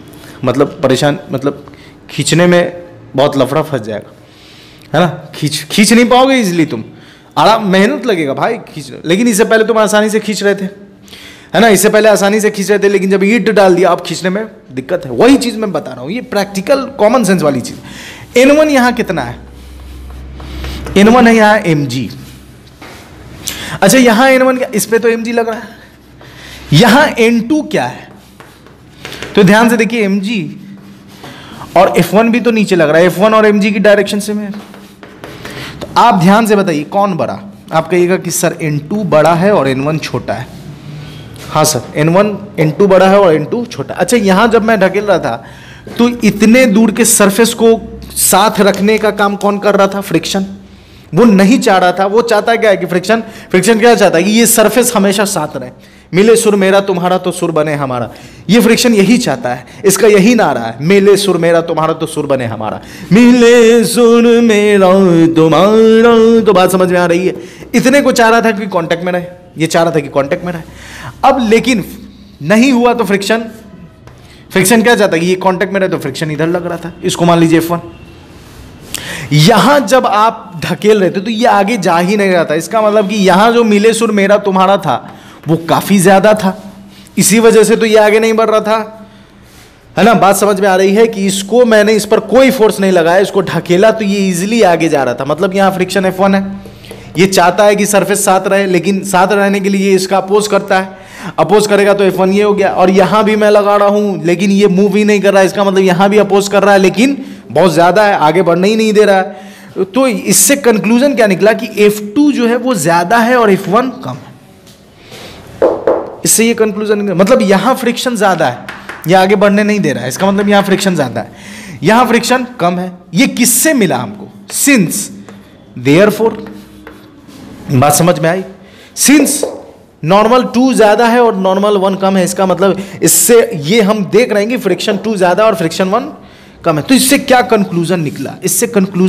खींचने में बहुत लफड़ा फंस जाएगा, है ना। खींच नहीं पाओगे इजीली तुम, आराम मेहनत लगेगा भाई खींचने। लेकिन इससे पहले तुम आसानी से खींच रहे थे, है ना, इससे पहले आसानी से खींच रहे थे, लेकिन जब ईंट डाल दिया अब खींचने में दिक्कत है। वही चीज मैं बता रहा हूं, ये प्रैक्टिकल कॉमन सेंस वाली चीज। N1 यहां कितना है? N1 है यहां mg। अच्छा, यहां N1 क्या, इस पे तो mg लग रहा है। यहां N2 क्या है? तो ध्यान से देखिए, mg और F1 भी तो नीचे लग रहा है, F1 और mg की डायरेक्शन से में। तो आप ध्यान से बताइए कौन बड़ा? आप कहिएगा कि सर N2 बड़ा है और N1 छोटा है। हाँ सर, N2 बड़ा है और N2 छोटा। अच्छा, यहां जब मैं ढकेल रहा था तो इतने दूर के सरफेस को साथ रखने का काम कौन कर रहा था? फ्रिक्शन। वो नहीं चाह रहा था, वो चाहता क्या है कि फ्रिक्शन क्या चाहता है कि ये सरफेस हमेशा साथ रहे, मिले सुर मेरा तुम्हारा तो सुर बने हमारा। ये फ्रिक्शन यही चाहता है, इसका यही नारा है, मिले सुर मेरा तुम्हारा तो सुर बने हमारा, मिले सुर मेरा तुम्हारा। तो बात समझ में आ रही है? इतने को चाह रहा था कि कांटेक्ट में रहे, ये चाह रहा था कि कांटेक्ट में रहे। अब लेकिन नहीं हुआ तो फ्रिक्शन क्या चाहता है कि ये कांटेक्ट में रहे, तो फ्रिक्शन इधर लग रहा था, इसको मान लीजिए F1। यहां जब आप ढकेल रहे थे तो ये आगे जा ही नहीं रहा था। इसका मतलब कि यहां जो मिले सुर मेरा तुम्हारा था वो काफी ज्यादा था, इसी वजह से तो ये आगे नहीं बढ़ रहा था, है ना। बात समझ में आ रही है कि इसको मैंने इस पर कोई फोर्स नहीं लगाया, इसको ढकेला तो ये इजीली आगे जा रहा था। मतलब यहां फ्रिक्शन F1 है। ये चाहता है कि सरफेस साथ रहे, लेकिन साथ रहने के लिए ये इसका अपोज करता है, अपोज करेगा तो F1 ये हो गया। और यहां भी मैं लगा रहा हूं लेकिन ये मूव ही नहीं कर रहा है, इसका मतलब यहां भी अपोज कर रहा है लेकिन बहुत ज्यादा है, आगे बढ़ने ही नहीं दे रहा है। तो इससे कंक्लूजन क्या निकला कि F2 जो है वो ज्यादा है और F1 कम है। इससे ये कंक्लूजन, मतलब यहां फ्रिक्शन ज्यादा है, ये आगे बढ़ने नहीं दे रहा है, इसका मतलब यहां फ्रिक्शन ज्यादा है, यहां फ्रिक्शन कम है। ये किससे मिला हमको? Since, therefore. बात समझ में आई? सिंस नॉर्मल 2 ज्यादा है और नॉर्मल 1 कम है, इसका मतलब इससे ये हम देख रहे हैं कि फ्रिक्शन 2 ज्यादा और फ्रिक्शन 1 कम है। तो इससे क्या कंक्लूजन निकला? इससे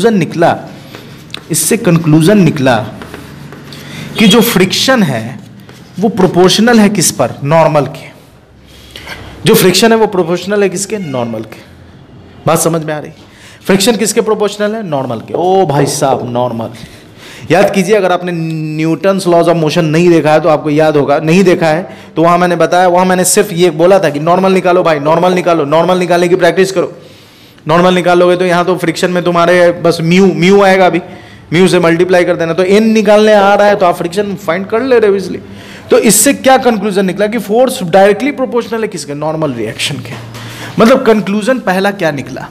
कंक्लूजन निकला कि जो फ्रिक्शन है वो प्रोपोर्शनल है किस पर? नॉर्मल के। जो फ्रिक्शन है वो प्रोपोर्शनल है किसके? नॉर्मल के। बात समझ में आ रही? फ्रिक्शन किसके प्रोपोर्शनल है? नॉर्मल के। ओ भाई साहब, नॉर्मल। याद कीजिए, अगर आपने न्यूटन्स लॉज ऑफ मोशन नहीं देखा है तो आपको याद होगा, नहीं देखा है तो वहां मैंने बताया, वहां मैंने सिर्फ ये बोला था कि नॉर्मल निकालो भाई, नॉर्मल निकालो, नॉर्मल निकालने की प्रैक्टिस करो। नॉर्मल निकालोगे तो यहां तो फ्रिक्शन में तुम्हारे बस म्यू आएगा, अभी म्यू से मल्टीप्लाई कर देना, तो n निकालने आ रहा है तो आप फ्रिक्शन फाइंड कर ले रहे हो इसलिए। तो इससे क्या कंक्लूजन निकला कि फोर्स डायरेक्टली प्रोपोर्शनल है किसके? नॉर्मल रिएक्शन के। मतलब कंक्लूजन पहला क्या निकला?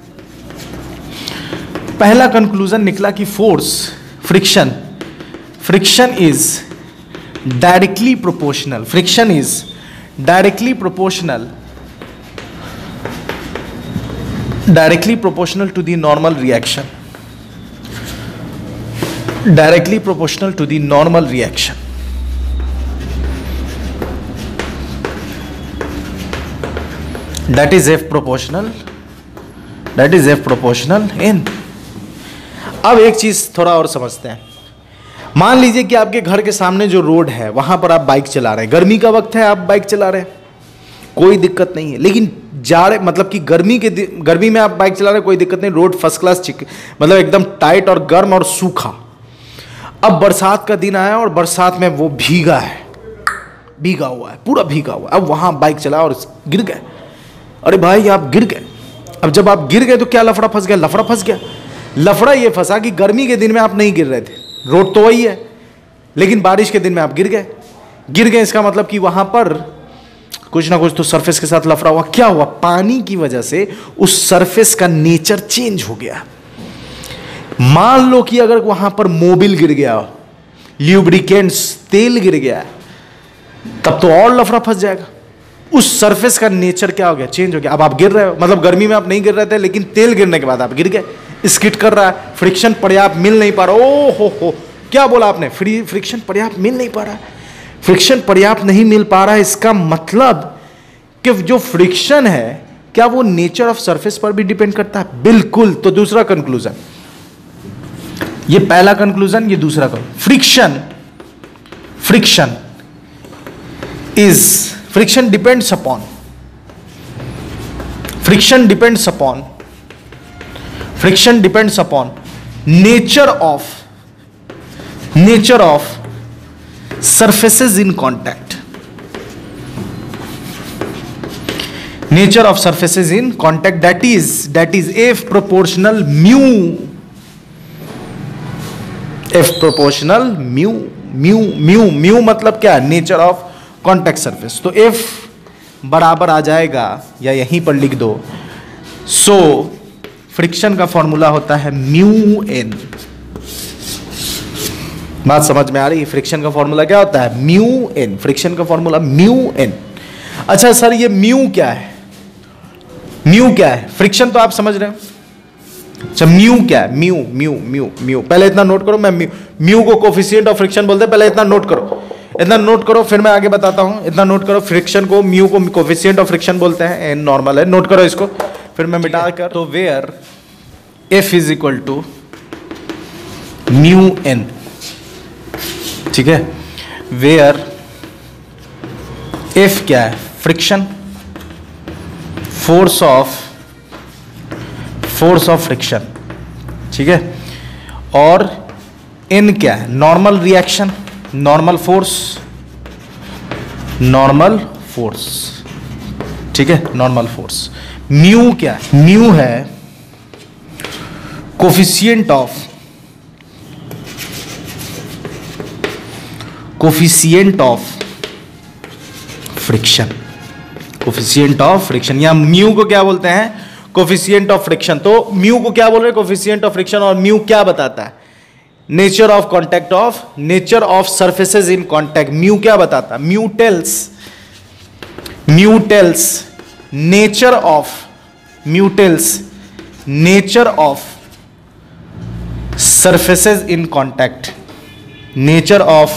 पहला कंक्लूजन निकला कि force, friction is directly proportional. Friction is directly proportional to the normal reaction. Directly proportional to the normal reaction. That is F proportional N. अब एक चीज थोड़ा और समझते हैं। मान लीजिए कि आपके घर के सामने जो रोड है वहां पर आप बाइक चला रहे हैं, गर्मी का वक्त है, आप बाइक चला रहे हैं, कोई दिक्कत नहीं है। लेकिन जाड़े मतलब कि गर्मी में आप बाइक चला रहे हैं, कोई दिक्कत नहीं, रोड फर्स्ट क्लास मतलब एकदम टाइट और गर्म और सूखा। अब बरसात का दिन आया और बरसात में वो भीगा हुआ है, पूरा भीगा हुआ है। अब वहां बाइक चला और गिर गए। अरे भाई आप गिर गए। अब जब आप गिर गए तो क्या लफड़ा फंस गया? लफड़ा ये फंसा कि गर्मी के दिन में आप नहीं गिर रहे थे, रोड तो वही है, लेकिन बारिश के दिन में आप गिर गए। इसका मतलब कि वहां पर कुछ ना कुछ तो सरफेस के साथ लफड़ा हुआ। क्या हुआ? पानी की वजह से उस सरफेस का नेचर चेंज हो गया। मान लो कि अगर वहां पर मोबिल गिर गया, ल्यूब्रिकेंट्स तेल गिर गया, तब तो और लफड़ा फंस जाएगा। उस सरफेस का नेचर क्या हो गया? चेंज हो गया। अब आप गिर रहे हो, मतलब गर्मी में आप नहीं गिर रहे थे, लेकिन तेल गिरने के बाद आप गिर गए, स्किड कर रहा है, फ्रिक्शन पर्याप्त मिल नहीं पा रहा। ओ हो, क्या बोला आपने? फ्रिक्शन पर्याप्त मिल नहीं पा रहा है। फ्रिक्शन पर्याप्त नहीं मिल पा रहा है, इसका मतलब कि जो फ्रिक्शन है क्या वो नेचर ऑफ सरफेस पर भी डिपेंड करता है? बिल्कुल। तो दूसरा कंक्लूजन, ये पहला कंक्लूजन, ये दूसरा conclusion. Friction depends upon nature of surfaces in contact. Nature of surfaces in contact, that is F proportional mu. F proportional mu मतलब क्या है? Nature of contact surface. तो F बराबर आ जाएगा, या यहीं पर लिख दो, सो फ्रिक्शन का फॉर्मूला होता है म्यू एन। बात समझ में आ रही है? फ्रिक्शन का फॉर्मूला क्या होता है? Mu N. फ्रिक्शन का फॉर्मूला म्यू एन। अच्छा सर, ये म्यू क्या है? फ्रिक्शन तो आप समझ रहे हो। अच्छा म्यू क्या है? म्यू पहले इतना नोट करो। मैं म्यू को कोफिशिएंट ऑफ फ्रिक्शन बोलते हैं। पहले इतना नोट करो, फिर मैं आगे बताता हूं। इतना नोट करो, फ्रिक्शन को म्यू को कोफिशिएंट ऑफ फ्रिक्शन बोलते हैं, एन नॉर्मल है। नोट करो इसको, फिर मैं मिटा कर। तो where F is equal to mu N, ठीक है। वेयर एफ क्या है? फ्रिक्शन, फोर्स ऑफ फ्रिक्शन, ठीक है। और एन क्या है? नॉर्मल रिएक्शन, नॉर्मल फोर्स, ठीक है, नॉर्मल फोर्स। म्यू क्या है? म्यू है कोफिशिएंट ऑफ फ्रिक्शन, या म्यू को क्या बोलते हैं? Coefficient of friction. तो म्यू को क्या बोल रहे हैं? Coefficient of friction. और म्यू क्या बताता है? Nature of surfaces in contact. Mu क्या बताता है? Mu tells nature of surfaces in contact, nature of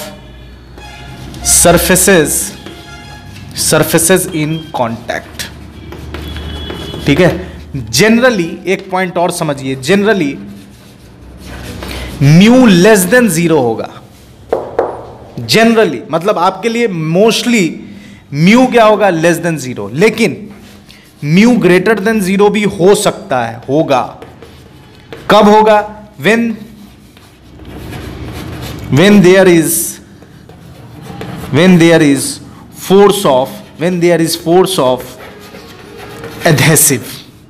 surfaces in contact, ठीक है। जनरली एक पॉइंट और समझिए, जनरली म्यू लेस देन 0 होगा। जनरली मतलब आपके लिए मोस्टली म्यू क्या होगा? Less than 0। लेकिन म्यू ग्रेटर देन 0 भी हो सकता है, होगा। कब होगा? when there is force of adhesive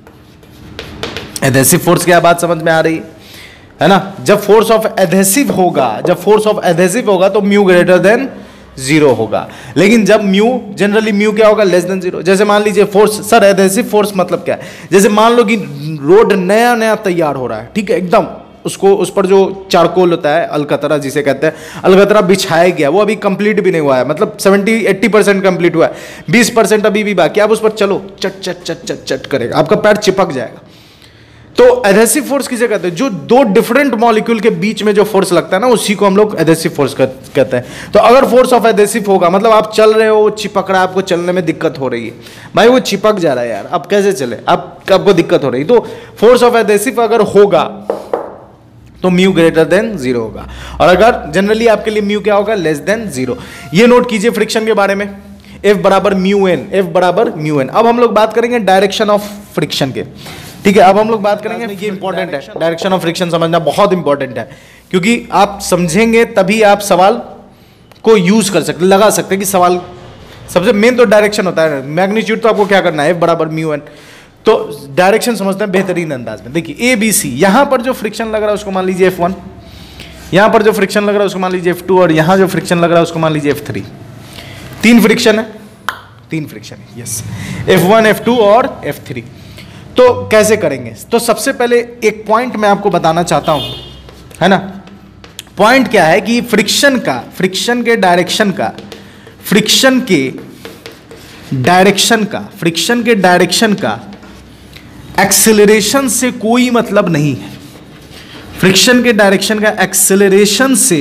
force. क्या बात समझ में आ रही है ना? जब फोर्स ऑफ एडहेसिव होगा तो म्यू ग्रेटर देन 0 होगा। लेकिन जब जनरली म्यू क्या होगा? Less than 0। जैसे मान लीजिए फोर्स, सर एडहेसिव फोर्स मतलब क्या है? जैसे मान लो कि रोड नया तैयार हो रहा है, ठीक है, एकदम उस पर जो चारकोल होता है, अलकतरा जिसे कहते हैं, अलकतरा बिछाया गया, वो अभी कंप्लीट भी नहीं हुआ है, मतलब 70-80% कंप्लीट हुआ है, 20% अभी भी बाकी। आप उस पर चलो, चट चट चट चट चट करेगा, आपका पैर चिपक जाएगा। तो एडहेसिव फोर्स किसे कहते हैं? जो दो डिफरेंट मॉलिक्यूल के बीच में जो फोर्स लगता है ना, उसी को हम लोग एडहेसिव फोर्स कहते हैं। तो अगर फोर्स ऑफ एडहेसिव होगा, मतलब आप चल रहे हो, चिपक रहा है, आपको चलने में दिक्कत हो रही है, भाई वो चिपक जा रहा है यार, अब कैसे चले, आपको दिक्कत हो रही है, तो फोर्स ऑफ एडहेसिव अगर होगा तो म्यू ग्रेटर देन 0 होगा, और अगर जनरली आपके लिए म्यू क्या होगा? Less than 0। ये नोट कीजिए फ्रिक्शन के बारे में, F बराबर म्यू एन, F बराबर म्यू एन। अब हम लोग बात करेंगे डायरेक्शन ऑफ फ्रिक्शन के, ठीक है? अब हम लोग बात करेंगे, ये इंपॉर्टेंट है, डायरेक्शन ऑफ फ्रिक्शन समझना बहुत इंपॉर्टेंट है, क्योंकि आप समझेंगे तभी आप सवाल को यूज कर सकते, लगा सकते कि सवाल, सबसे मेन तो डायरेक्शन होता है, मैग्नीट्यूड तो आपको क्या करना है? F बराबर म्यू एन। तो डायरेक्शन समझते हैं बेहतरीन अंदाज में। देखिए ABC, यहां पर जो फ्रिक्शन लग रहा है उसको मान लीजिए F1, यहां पर जो फ्रिक्शन लग रहा है उसको मान लीजिए F2, और यहां जो फ्रिक्शन लग रहा है उसको मान लीजिए F3। तीन फ्रिक्शन है, तीन फ्रिक्शन है, यस, F1 F2 और F3। तो कैसे करेंगे? तो सबसे पहले एक पॉइंट मैं आपको बताना चाहता हूं, है ना? पॉइंट क्या है कि फ्रिक्शन के डायरेक्शन का एक्सेलरेशन से कोई मतलब नहीं है। फ्रिक्शन के डायरेक्शन का एक्सेलरेशन से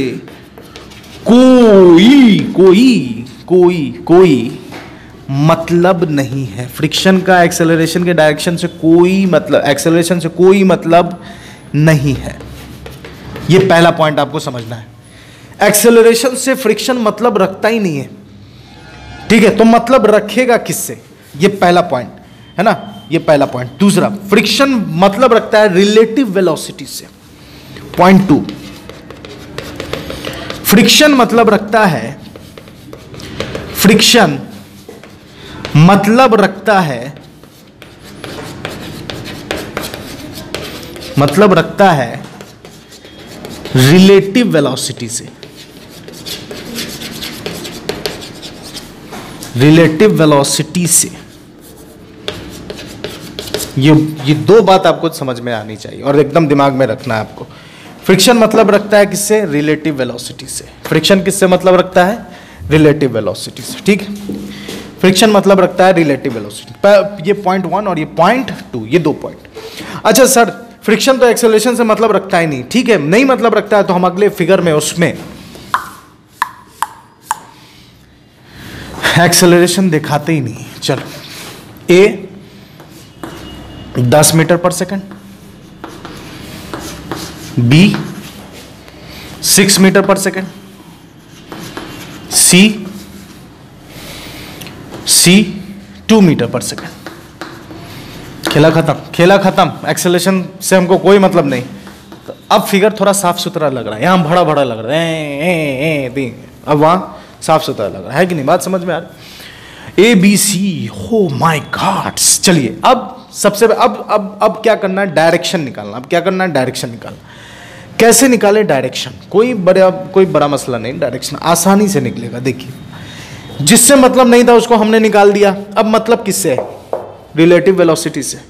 कोई मतलब नहीं है। फ्रिक्शन का एक्सेलरेशन के डायरेक्शन से कोई मतलब, एक्सेलरेशन से कोई मतलब नहीं है। ये पहला पॉइंट आपको समझना है। एक्सेलरेशन से फ्रिक्शन मतलब रखता ही नहीं है, ठीक है? तो मतलब रखेगा किससे? ये पहला पॉइंट है ना, ये पहला पॉइंट। दूसरा, फ्रिक्शन मतलब रखता है रिलेटिव वेलोसिटी से। पॉइंट 2, फ्रिक्शन मतलब रखता है रिलेटिव वेलोसिटी से। ये दो बात आपको समझ में आनी चाहिए और एकदम दिमाग में रखना है आपको। फ्रिक्शन मतलब रखता है किससे? रिलेटिव वेलोसिटी से। फ्रिक्शन किससे मतलब रखता है? रिलेटिव वेलोसिटी से, ठीक है? फ्रिक्शन मतलब रखता है रिलेटिव वेलोसिटी। ये पॉइंट 1 और ये पॉइंट 2, ये दो पॉइंट। अच्छा सर, फ्रिक्शन तो एक्सेलरेशन से मतलब रखता ही नहीं, ठीक है? नहीं मतलब रखता है तो हम अगले फिगर में उसमें एक्सेलरेशन दिखाते ही नहीं। चलो, A 10 metre per second, B 6 metre per second, C 2 metre per second. खेला खत्म। एक्सेलरेशन से हमको कोई मतलब नहीं। तो अब फिगर थोड़ा साफ सुथरा लग रहा है, यहां बड़ा बड़ा लग रहा है, अब वहां साफ सुथरा लग रहा है कि नहीं? बात समझ में आ रही? ABC, हो माय गॉड। चलिए, अब सबसे अब क्या करना है? डायरेक्शन निकालना। अब क्या करना है? डायरेक्शन निकालना। कैसे निकाले डायरेक्शन? कोई बड़ा मसला नहीं, डायरेक्शन आसानी से निकलेगा। देखिए, जिससे मतलब नहीं था उसको हमने निकाल दिया। अब मतलब किससे है? रिलेटिव वेलोसिटी से।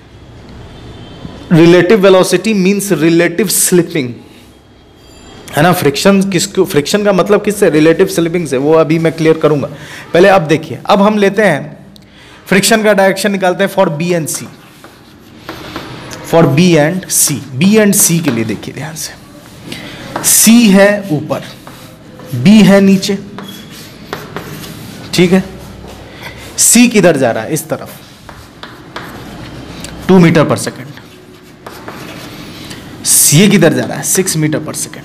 Relative velocity means relative slipping, है ना? फ्रिक्शन का मतलब किससे? रिलेटिव स्लिपिंग से। वो अभी मैं क्लियर करूंगा। पहले अब देखिए, अब हम लेते हैं फ्रिक्शन का डायरेक्शन निकालते हैं for B and C. B and C के लिए देखिए ध्यान से। सी है ऊपर, बी है नीचे, ठीक है? सी किधर जा रहा है? इस तरफ, 2 मीटर पर सेकंड। ये किधर जा रहा है? 6 मीटर पर सेकंड।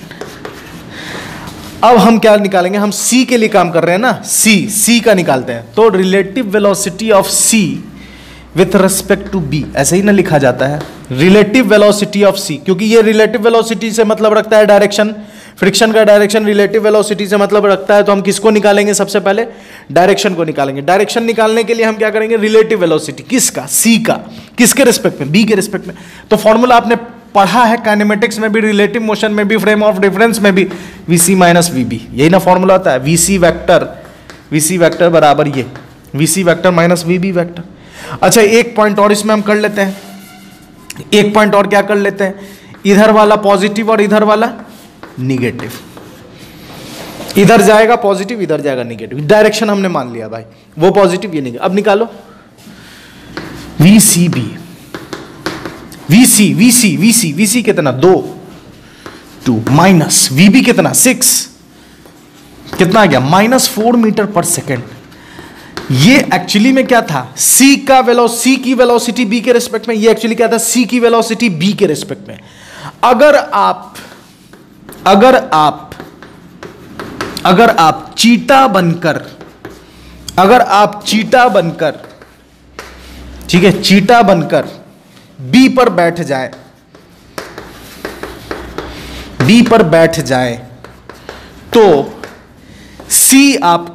अब हम क्या निकालेंगे? हम सी के लिए काम कर रहे हैं ना, सी का निकालते हैं। तो relative velocity of C with respect to B, ऐसे ही ना लिखा जाता है, रिलेटिव वेलोसिटी ऑफ सी, क्योंकि ये रिलेटिव वेलोसिटी से मतलब रखता है डायरेक्शन। फ्रिक्शन का डायरेक्शन रिलेटिव वेलोसिटी से मतलब रखता है, तो हम किसको निकालेंगे? सबसे पहले डायरेक्शन को निकालेंगे। डायरेक्शन निकालने के लिए हम क्या करेंगे? रिलेटिव वेलोसिटी किसका? सी का। किसके रिस्पेक्ट में? बी के रिस्पेक्ट में। तो फॉर्मूला आपने पढ़ा है काइनेमेटिक्स में भी, रिलेटिव मोशन में भी, फ्रेम ऑफ रेफरेंस में भी, वीसी माइनस वीबी, यही ना फॉर्मूला होता है। वीसी वेक्टर बराबर ये VC vector minus VB vector. अच्छा, एक पॉइंट और इसमें हम कर लेते हैं। एक पॉइंट और क्या कर लेते हैं? इधर वाला पॉजिटिव और इधर वाला निगेटिव। इधर जाएगा पॉजिटिव, इधर जाएगा निगेटिव। डायरेक्शन हमने मान लिया भाई, वो पॉजिटिव ये निगेटिव। अब निकालो VCB VC VC VC VC कितना 2 माइनस वीबी कितना 6, कितना आ गया -4 मीटर पर सेकेंड। ये एक्चुअली में क्या था, सी की वेलोसिटी बी के रेस्पेक्ट में, ये एक्चुअली क्या था, सी की वेलोसिटी बी के रेस्पेक्ट में। अगर आप चीटा बनकर ठीक है, चीटा बनकर बी पर बैठ जाए तो सी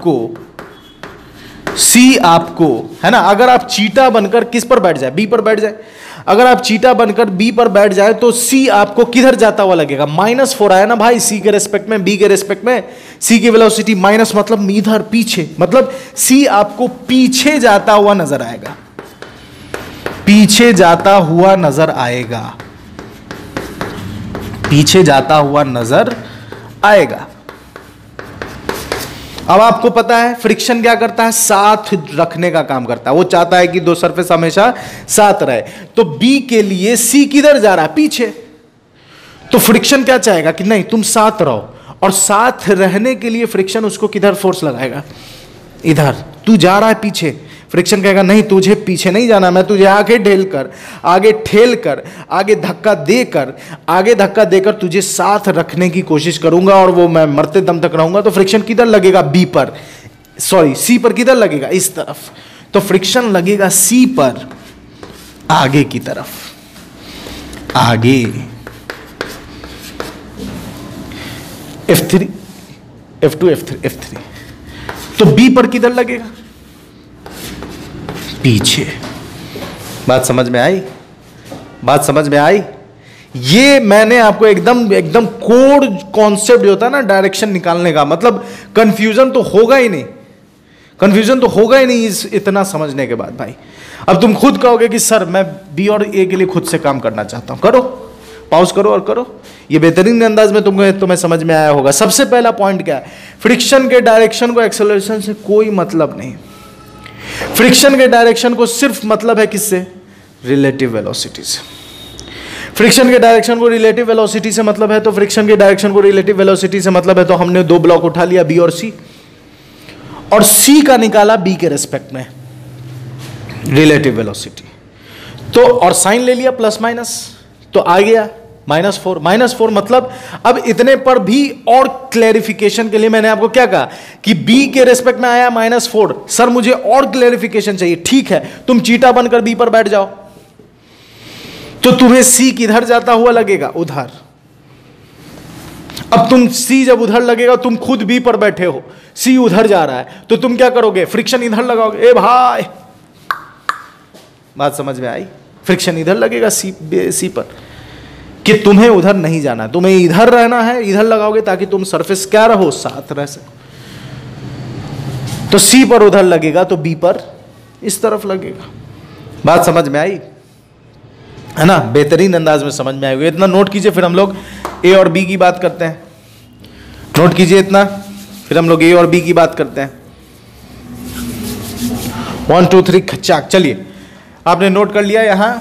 आपको है ना, अगर आप चीटा बनकर किस पर बैठ जाए, बी पर बैठ जाए, अगर आप चीटा बनकर बी पर बैठ जाए तो सी आपको किधर जाता हुआ लगेगा, -4 आया ना भाई, सी के रेस्पेक्ट में, बी के रेस्पेक्ट में, सी की वेलोसिटी माइनस मतलब इधर पीछे, मतलब सी आपको पीछे जाता हुआ नजर आएगा, पीछे जाता हुआ नजर आएगा। अब आपको पता है फ्रिक्शन क्या करता है, साथ रखने का काम करता है, वो चाहता है कि दो सरफेस हमेशा साथ रहे। तो बी के लिए सी किधर जा रहा है, पीछे, तो फ्रिक्शन क्या चाहेगा कि नहीं तुम साथ रहो, और साथ रहने के लिए फ्रिक्शन उसको किधर फोर्स लगाएगा, इधर, तू जा रहा है पीछे, फ्रिक्शन कहेगा नहीं तुझे पीछे नहीं जाना, मैं तुझे आगे ठेल कर आगे धक्का देकर तुझे साथ रखने की कोशिश करूंगा, और वो मैं मरते दम तक रहूंगा। तो फ्रिक्शन किधर लगेगा, सी पर किधर लगेगा, इस तरफ, तो फ्रिक्शन लगेगा सी पर, आगे की तरफ, आगे, F3 F2 F3, तो बी पर किधर लगेगा, पीछे। बात समझ में आई? ये मैंने आपको एकदम कोड कॉन्सेप्ट जो होता है ना डायरेक्शन निकालने का, मतलब कंफ्यूजन तो होगा ही नहीं इस इतना समझने के बाद भाई। अब तुम खुद कहोगे कि सर मैं बी और ए के लिए खुद से काम करना चाहता हूं, करो, पॉज करो और करो। ये बेहतरीन अंदाज में तुम्हें समझ में आया होगा। सबसे पहला पॉइंट क्या है, फ्रिक्शन के डायरेक्शन को एक्सेलरेशन से कोई मतलब नहीं, फ्रिक्शन के डायरेक्शन को सिर्फ मतलब है किससे, रिलेटिव वेलोसिटी से। फ्रिक्शन के डायरेक्शन को रिलेटिव वेलोसिटी से मतलब है, तो फ्रिक्शन के डायरेक्शन को रिलेटिव वेलोसिटी से मतलब है, तो हमने दो ब्लॉक उठा लिया बी और सी, और सी का निकाला बी के रेस्पेक्ट में रिलेटिव वेलोसिटी, तो और साइन ले लिया प्लस माइनस, तो आ गया -4 मतलब। अब इतने पर भी और क्लैरिफिकेशन के लिए मैंने आपको क्या कहा कि बी के रेस्पेक्ट में आया -4, सर मुझे और क्लैरिफिकेशन चाहिए, ठीक है तुम चीटा बनकर बी पर बैठ जाओ, तो तुम्हें सी किधर जाता हुआ लगेगा, उधर। अब तुम सी जब उधर लगेगा, तुम खुद बी पर बैठे हो, सी उधर जा रहा है, तो तुम क्या करोगे, फ्रिक्शन इधर लगाओगे, ए भाई बात समझ में आई, फ्रिक्शन इधर लगेगा सी पर, कि तुम्हें उधर नहीं जाना, तुम्हें इधर रहना है, इधर लगाओगे ताकि तुम सरफेस क्या रहो, साथ रह सको। तो सी पर उधर लगेगा तो बी पर इस तरफ लगेगा। बात समझ में आई है ना, बेहतरीन अंदाज में समझ में आएगी। इतना नोट कीजिए, फिर हम लोग ए और बी की बात करते हैं। नोट कीजिए इतना, फिर हम लोग ए और बी की बात करते हैं। 1 2 3 खचाक। चलिए आपने नोट कर लिया यहां,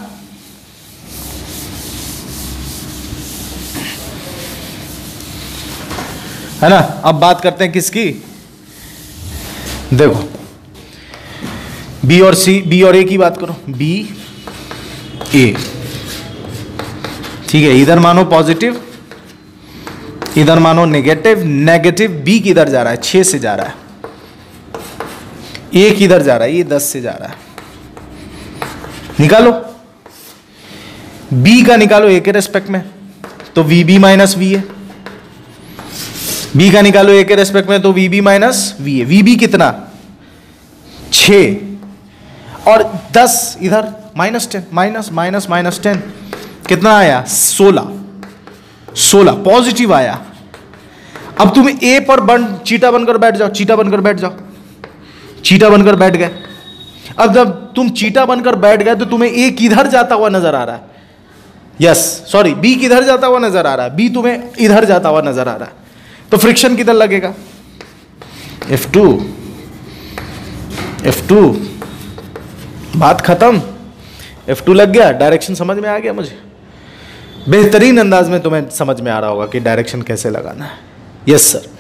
है ना। अब बात करते हैं किसकी, देखो बी और ए की बात करो, बी ए, ठीक है, इधर मानो पॉजिटिव, इधर मानो नेगेटिव। बी किधर जा रहा है, 6 से जा रहा है, ए किधर जा रहा है, ये 10 से जा रहा है। निकालो बी का, निकालो ए के रेस्पेक्ट में, तो वीबी माइनस वी है। बी का निकालो ए के रेस्पेक्ट में, तो वीबी माइनस वी है। वीबी कितना, 6 और 10 इधर -10, -10 कितना आया, 16 पॉजिटिव आया। अब तुम ए पर चीटा बनकर बैठ जाओ, चीटा बनकर बैठ गए। अब जब तुम चीटा बनकर बैठ गए तो तुम्हें ए किधर जाता हुआ नजर आ रहा है, बी किधर जाता हुआ नजर आ रहा है, बी तुम्हें इधर जाता हुआ नजर आ रहा है, तो फ्रिक्शन किधर लगेगा, F2 बात खत्म। F2 लग गया, डायरेक्शन समझ में आ गया मुझे, बेहतरीन अंदाज में तुम्हें समझ में आ रहा होगा कि डायरेक्शन कैसे लगाना है। यस सर,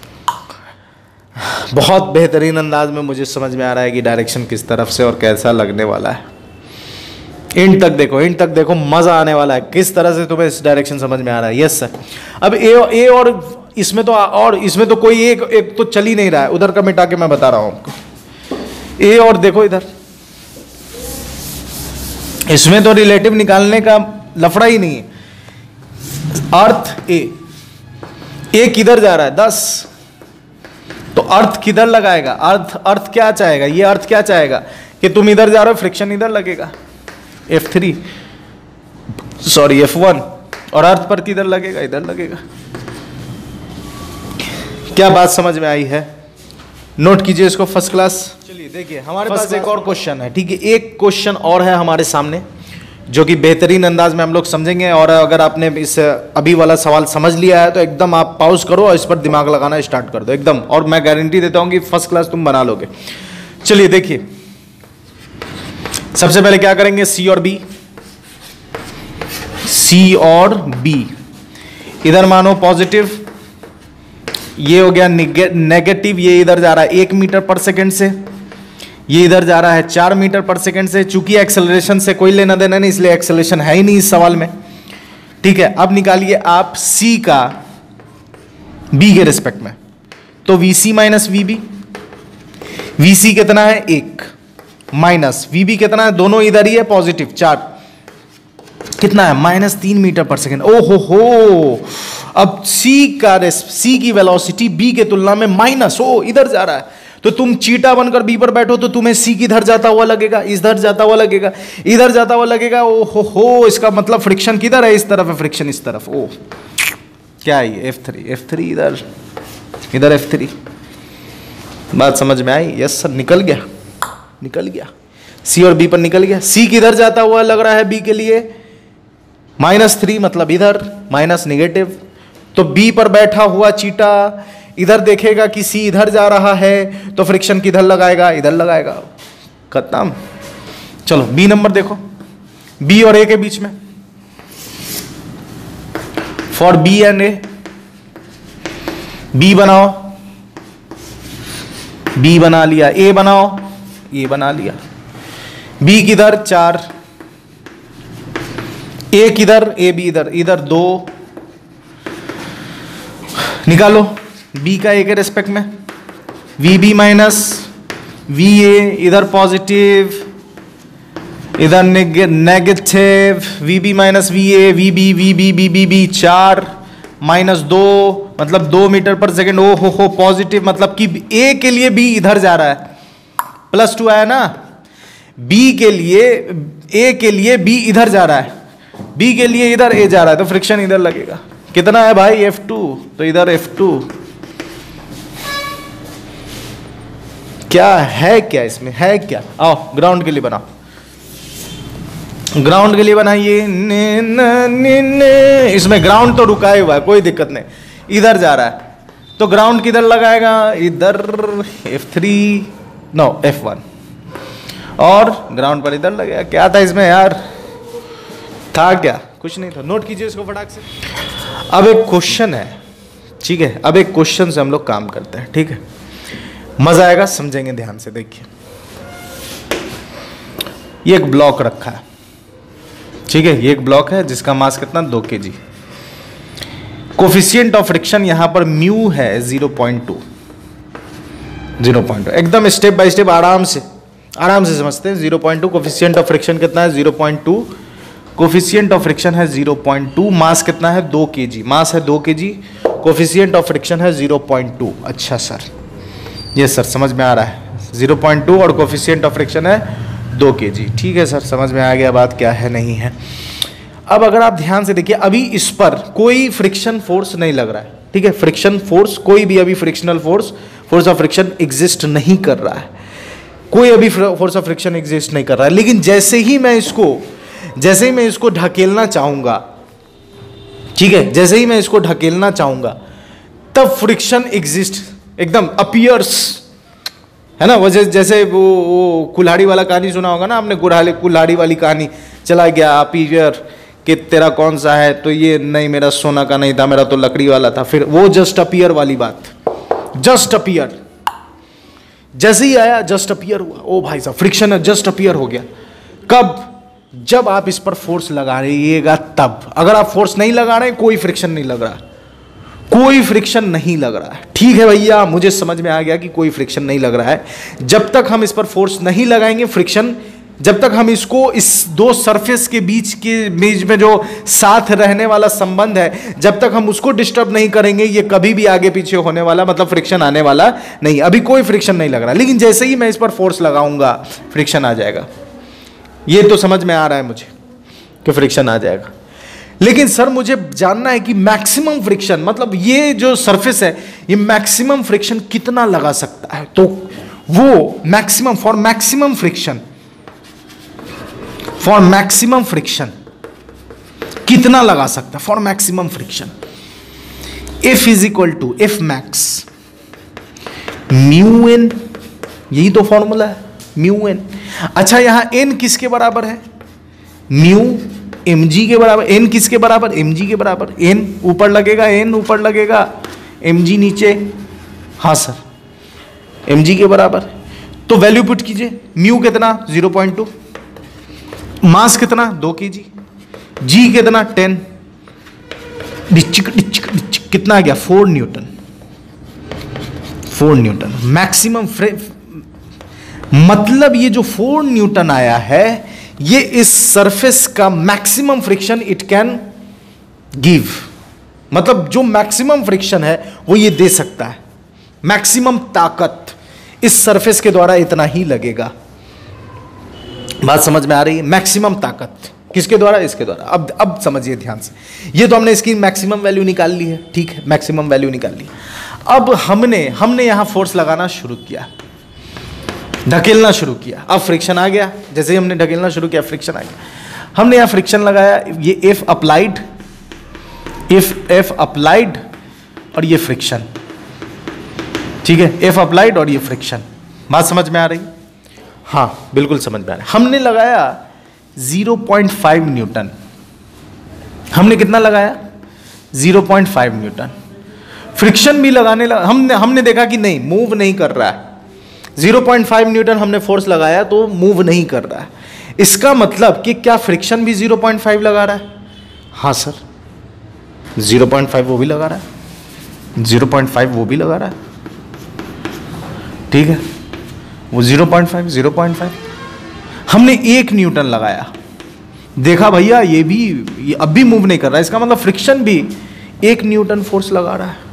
बहुत बेहतरीन अंदाज में मुझे समझ में आ रहा है कि डायरेक्शन किस तरफ से और कैसा लगने वाला है। एंड तक देखो, एंड तक देखो, मजा आने वाला है किस तरह से तुम्हें इस डायरेक्शन समझ में आ रहा है। यस सर, अब ए और इसमें तो कोई एक तो चल ही नहीं रहा है, उधर का मिटा के मैं बता रहा हूं आपको। ए और देखो इधर, इसमें तो रिलेटिव निकालने का लफड़ा ही नहीं है। अर्थ ए किधर जा रहा है 10, तो अर्थ किधर लगाएगा, अर्थ क्या चाहेगा, ये अर्थ क्या चाहेगा कि तुम इधर जा रहे हो, फ्रिक्शन इधर लगेगा F1, और अर्थ पर किधर लगेगा, इधर लगेगा। क्या बात समझ में आई है? नोट कीजिए इसको फर्स्ट क्लास। चलिए देखिए, हमारे पास एक और क्वेश्चन है, ठीक है, एक क्वेश्चन और है हमारे सामने जो कि बेहतरीन अंदाज में हम लोग समझेंगे। और अगर आपने इस अभी वाला सवाल समझ लिया है तो एकदम आप पॉज करो और इस पर दिमाग लगाना स्टार्ट कर दो एकदम, और मैं गारंटी देता हूं कि फर्स्ट क्लास तुम बना लोगे। चलिए देखिए, सबसे पहले क्या करेंगे, सी और बी, इधर मानो पॉजिटिव, ये हो गया नेगेटिव, ये इधर जा रहा है 1 मीटर पर सेकंड से, ये इधर जा रहा है 4 मीटर पर सेकंड से। चूंकि एक्सेलरेशन से कोई लेना देना नहीं, इसलिए एक्सेलरेशन है ही नहीं इस सवाल में, ठीक है। अब निकालिए आप सी का बी के रिस्पेक्ट में, तो VC माइनस VB, VC कितना है 1 माइनस VB कितना है, दोनों इधर ही है पॉजिटिव 4, कितना है -3 मीटर पर सेकंड। ओ हो, अब C की वेलोसिटी B के तुलना में माइनस, इधर जा रहा है, तो तुम चीटा बनकर B पर बैठो तो तुम्हें C किधर जाता हुआ लगेगा, इधर जाता हुआ लगेगा, इधर जाता हुआ लगेगा। ओ हो, इसका मतलब फ्रिक्शन किधर है, इस तरफ है, फ्रिक्शन इस तरफ। ओ क्या है ये, F3 इधर F3। बात समझ में आई? यस सर, निकल गया, C और B पर निकल गया। C किधर जाता हुआ लग रहा है B के लिए, -3, मतलब इधर माइनस नेगेटिव, तो B पर बैठा हुआ चीटा इधर देखेगा कि C इधर जा रहा है, तो फ्रिक्शन किधर लगाएगा, इधर लगाएगा, खत्म। चलो B नंबर देखो, B और A के बीच में, for B and A, B बनाओ, B बना लिया, A बनाओ, A बना लिया। B किधर 4, A किधर, A B इधर 2, निकालो B का A के रेस्पेक्ट में, VB माइनस VA, इधर पॉजिटिव, इधर negative, VB minus VA, VB 4 -2, मतलब 2 मीटर पर सेकेंड। ओ हो पॉजिटिव, मतलब कि A के लिए B इधर जा रहा है, +2 आया ना, B के लिए A के लिए B इधर जा रहा है, B के लिए इधर A जा रहा है, तो फ्रिक्शन इधर लगेगा। कितना है भाई, F2, तो इधर F2। क्या है, क्या इसमें है क्या? आओ ग्राउंड के लिए बनाओ, ग्राउंड के लिए बनाइए। इसमें ग्राउंड तो रुका ही हुआ है, कोई दिक्कत नहीं, इधर जा रहा है, तो ग्राउंड किधर लगाएगा, इधर F3 नो F1, और ग्राउंड पर इधर लगेगा। क्या था इसमें यार, था क्या, कुछ नहीं था। नोट कीजिए इसको फटाक से। अब एक क्वेश्चन है, ठीक है, अब एक क्वेश्चन से हम लोग काम करते हैं, ठीक है, मजा आएगा, समझेंगे ध्यान से। देखिए, ये एक ब्लॉक रखा है, ठीक है, ये एक ब्लॉक है जिसका मास कितना, 2 kg। कोफिशिएंट ऑफ फ्रिक्शन यहां पर म्यू है 0.2, एकदम स्टेप बाय स्टेप आराम से समझते हैं। 0.2 कोफिशिएंट ऑफ फ्रिक्शन कितना है, 0.2, कोफिशिएंट ऑफ फ्रिक्शन है 0.2, मास कितना है, 2 kg, मास है 2 kg, कोफिशिएंट ऑफ फ्रिक्शन है 0.2। अच्छा सर, ये सर समझ में आ रहा है, 0.2 और कोफिशिएंट ऑफ फ्रिक्शन है 2 kg, ठीक है सर, समझ में आ गया बात क्या है नहीं है। अब अगर आप ध्यान से देखिए, अभी इस पर कोई फ्रिक्शन फोर्स नहीं लग रहा है, ठीक है, फ्रिक्शन फोर्स कोई भी अभी frictional force of friction exist नहीं कर रहा है, कोई अभी फोर्स ऑफ फ्रिक्शन एग्जिस्ट नहीं कर रहा है। लेकिन जैसे ही मैं इसको ढकेलना चाहूंगा, ठीक है, जैसे ही मैं इसको ढकेलना चाहूंगा, तब फ्रिक्शन एग्जिस्ट एकदम अपीयर्स, है ना। वजह जैसे वो कुल्हाड़ी वाला कहानी सुना होगा ना आपने, कुल्हाड़ी वाली कहानी, चला गया अपीयर कि तेरा कौन सा है, तो ये नहीं मेरा सोना का नहीं था, मेरा तो लकड़ी वाला था। फिर वो जस्ट अपीयर वाली बात, जस्ट अपीयर, जैसे ही आया जस्ट अपीयर हुआ, ओ भाई साहब फ्रिक्शन है, जस्ट अपीयर हो गया। कब? जब आप इस पर फोर्स लगा रहिएगा तब। अगर आप फोर्स नहीं लगा रहे, कोई फ्रिक्शन नहीं लग रहा, कोई फ्रिक्शन नहीं लग रहा है। ठीक है भैया, मुझे समझ में आ गया कि कोई फ्रिक्शन नहीं लग रहा है। जब तक हम इस पर फोर्स नहीं लगाएंगे फ्रिक्शन, जब तक हम इसको, इस दो सरफेस के बीच में जो साथ रहने वाला संबंध है, जब तक हम उसको डिस्टर्ब नहीं करेंगे, ये कभी भी आगे पीछे होने वाला, मतलब फ्रिक्शन आने वाला नहीं। अभी कोई फ्रिक्शन नहीं लग रहा, लेकिन जैसे ही मैं इस पर फोर्स लगाऊंगा फ्रिक्शन आ जाएगा। ये तो समझ में आ रहा है मुझे कि फ्रिक्शन आ जाएगा। लेकिन सर मुझे जानना है कि मैक्सिमम फ्रिक्शन, मतलब ये जो सरफेस है, ये मैक्सिमम फ्रिक्शन कितना लगा सकता है? तो वो मैक्सिमम, फॉर मैक्सिमम फ्रिक्शन कितना लगा सकता है? For maximum friction F is equal to F max mu N, यही तो फॉर्मूला है, म्यू एन। अच्छा, यहां n किसके बराबर है? म्यू mg के बराबर। n किसके बराबर? mg के बराबर। n ऊपर लगेगा, n ऊपर लगेगा, mg नीचे। हाँ सर, mg के बराबर। तो वैल्यू पुट कीजिए। म्यू कितना? 0.2। मास कितना? 2 kg। g कितना? 10। कितना आ गया? 4 न्यूटन। 4 Newton maximum. मतलब ये जो 4 न्यूटन आया है, ये इस सरफेस का maximum friction it can give. मतलब जो मैक्सिमम फ्रिक्शन है वो ये दे सकता है। मैक्सिमम ताकत इस सरफेस के द्वारा इतना ही लगेगा। बात समझ में आ रही है? मैक्सिमम ताकत किसके द्वारा? इसके द्वारा। अब समझिए ध्यान से। ये तो हमने इसकी मैक्सिमम वैल्यू निकाल ली है, ठीक है, मैक्सिमम वैल्यू निकाल ली। अब हमने यहां फोर्स लगाना शुरू किया, ढकेलना शुरू किया। अब फ्रिक्शन आ गया। जैसे ही हमने ढकेलना शुरू किया फ्रिक्शन आ गया। हमने यहां फ्रिक्शन लगाया, ये F अप्लाइड और ये फ्रिक्शन, ठीक है, F अप्लाइड और ये फ्रिक्शन। बात समझ में आ रही? हाँ बिल्कुल समझ में आ रहा है। हमने लगाया 0.5 न्यूटन। हमने कितना लगाया? 0.5 न्यूटन। फ्रिक्शन भी लगाने लगा, हमने देखा कि नहीं, मूव नहीं कर रहा है। 0.5 न्यूटन हमने फोर्स लगाया तो मूव नहीं कर रहा है। इसका मतलब कि क्या फ्रिक्शन भी 0.5 लगा रहा है? हाँ सर, 0.5 वो भी लगा रहा है, 0.5 वो भी लगा रहा है, ठीक है, वो 0.5। हमने 1 न्यूटन लगाया, देखा भैया ये अब भी मूव नहीं कर रहा है। इसका मतलब फ्रिक्शन भी 1 न्यूटन फोर्स लगा रहा है।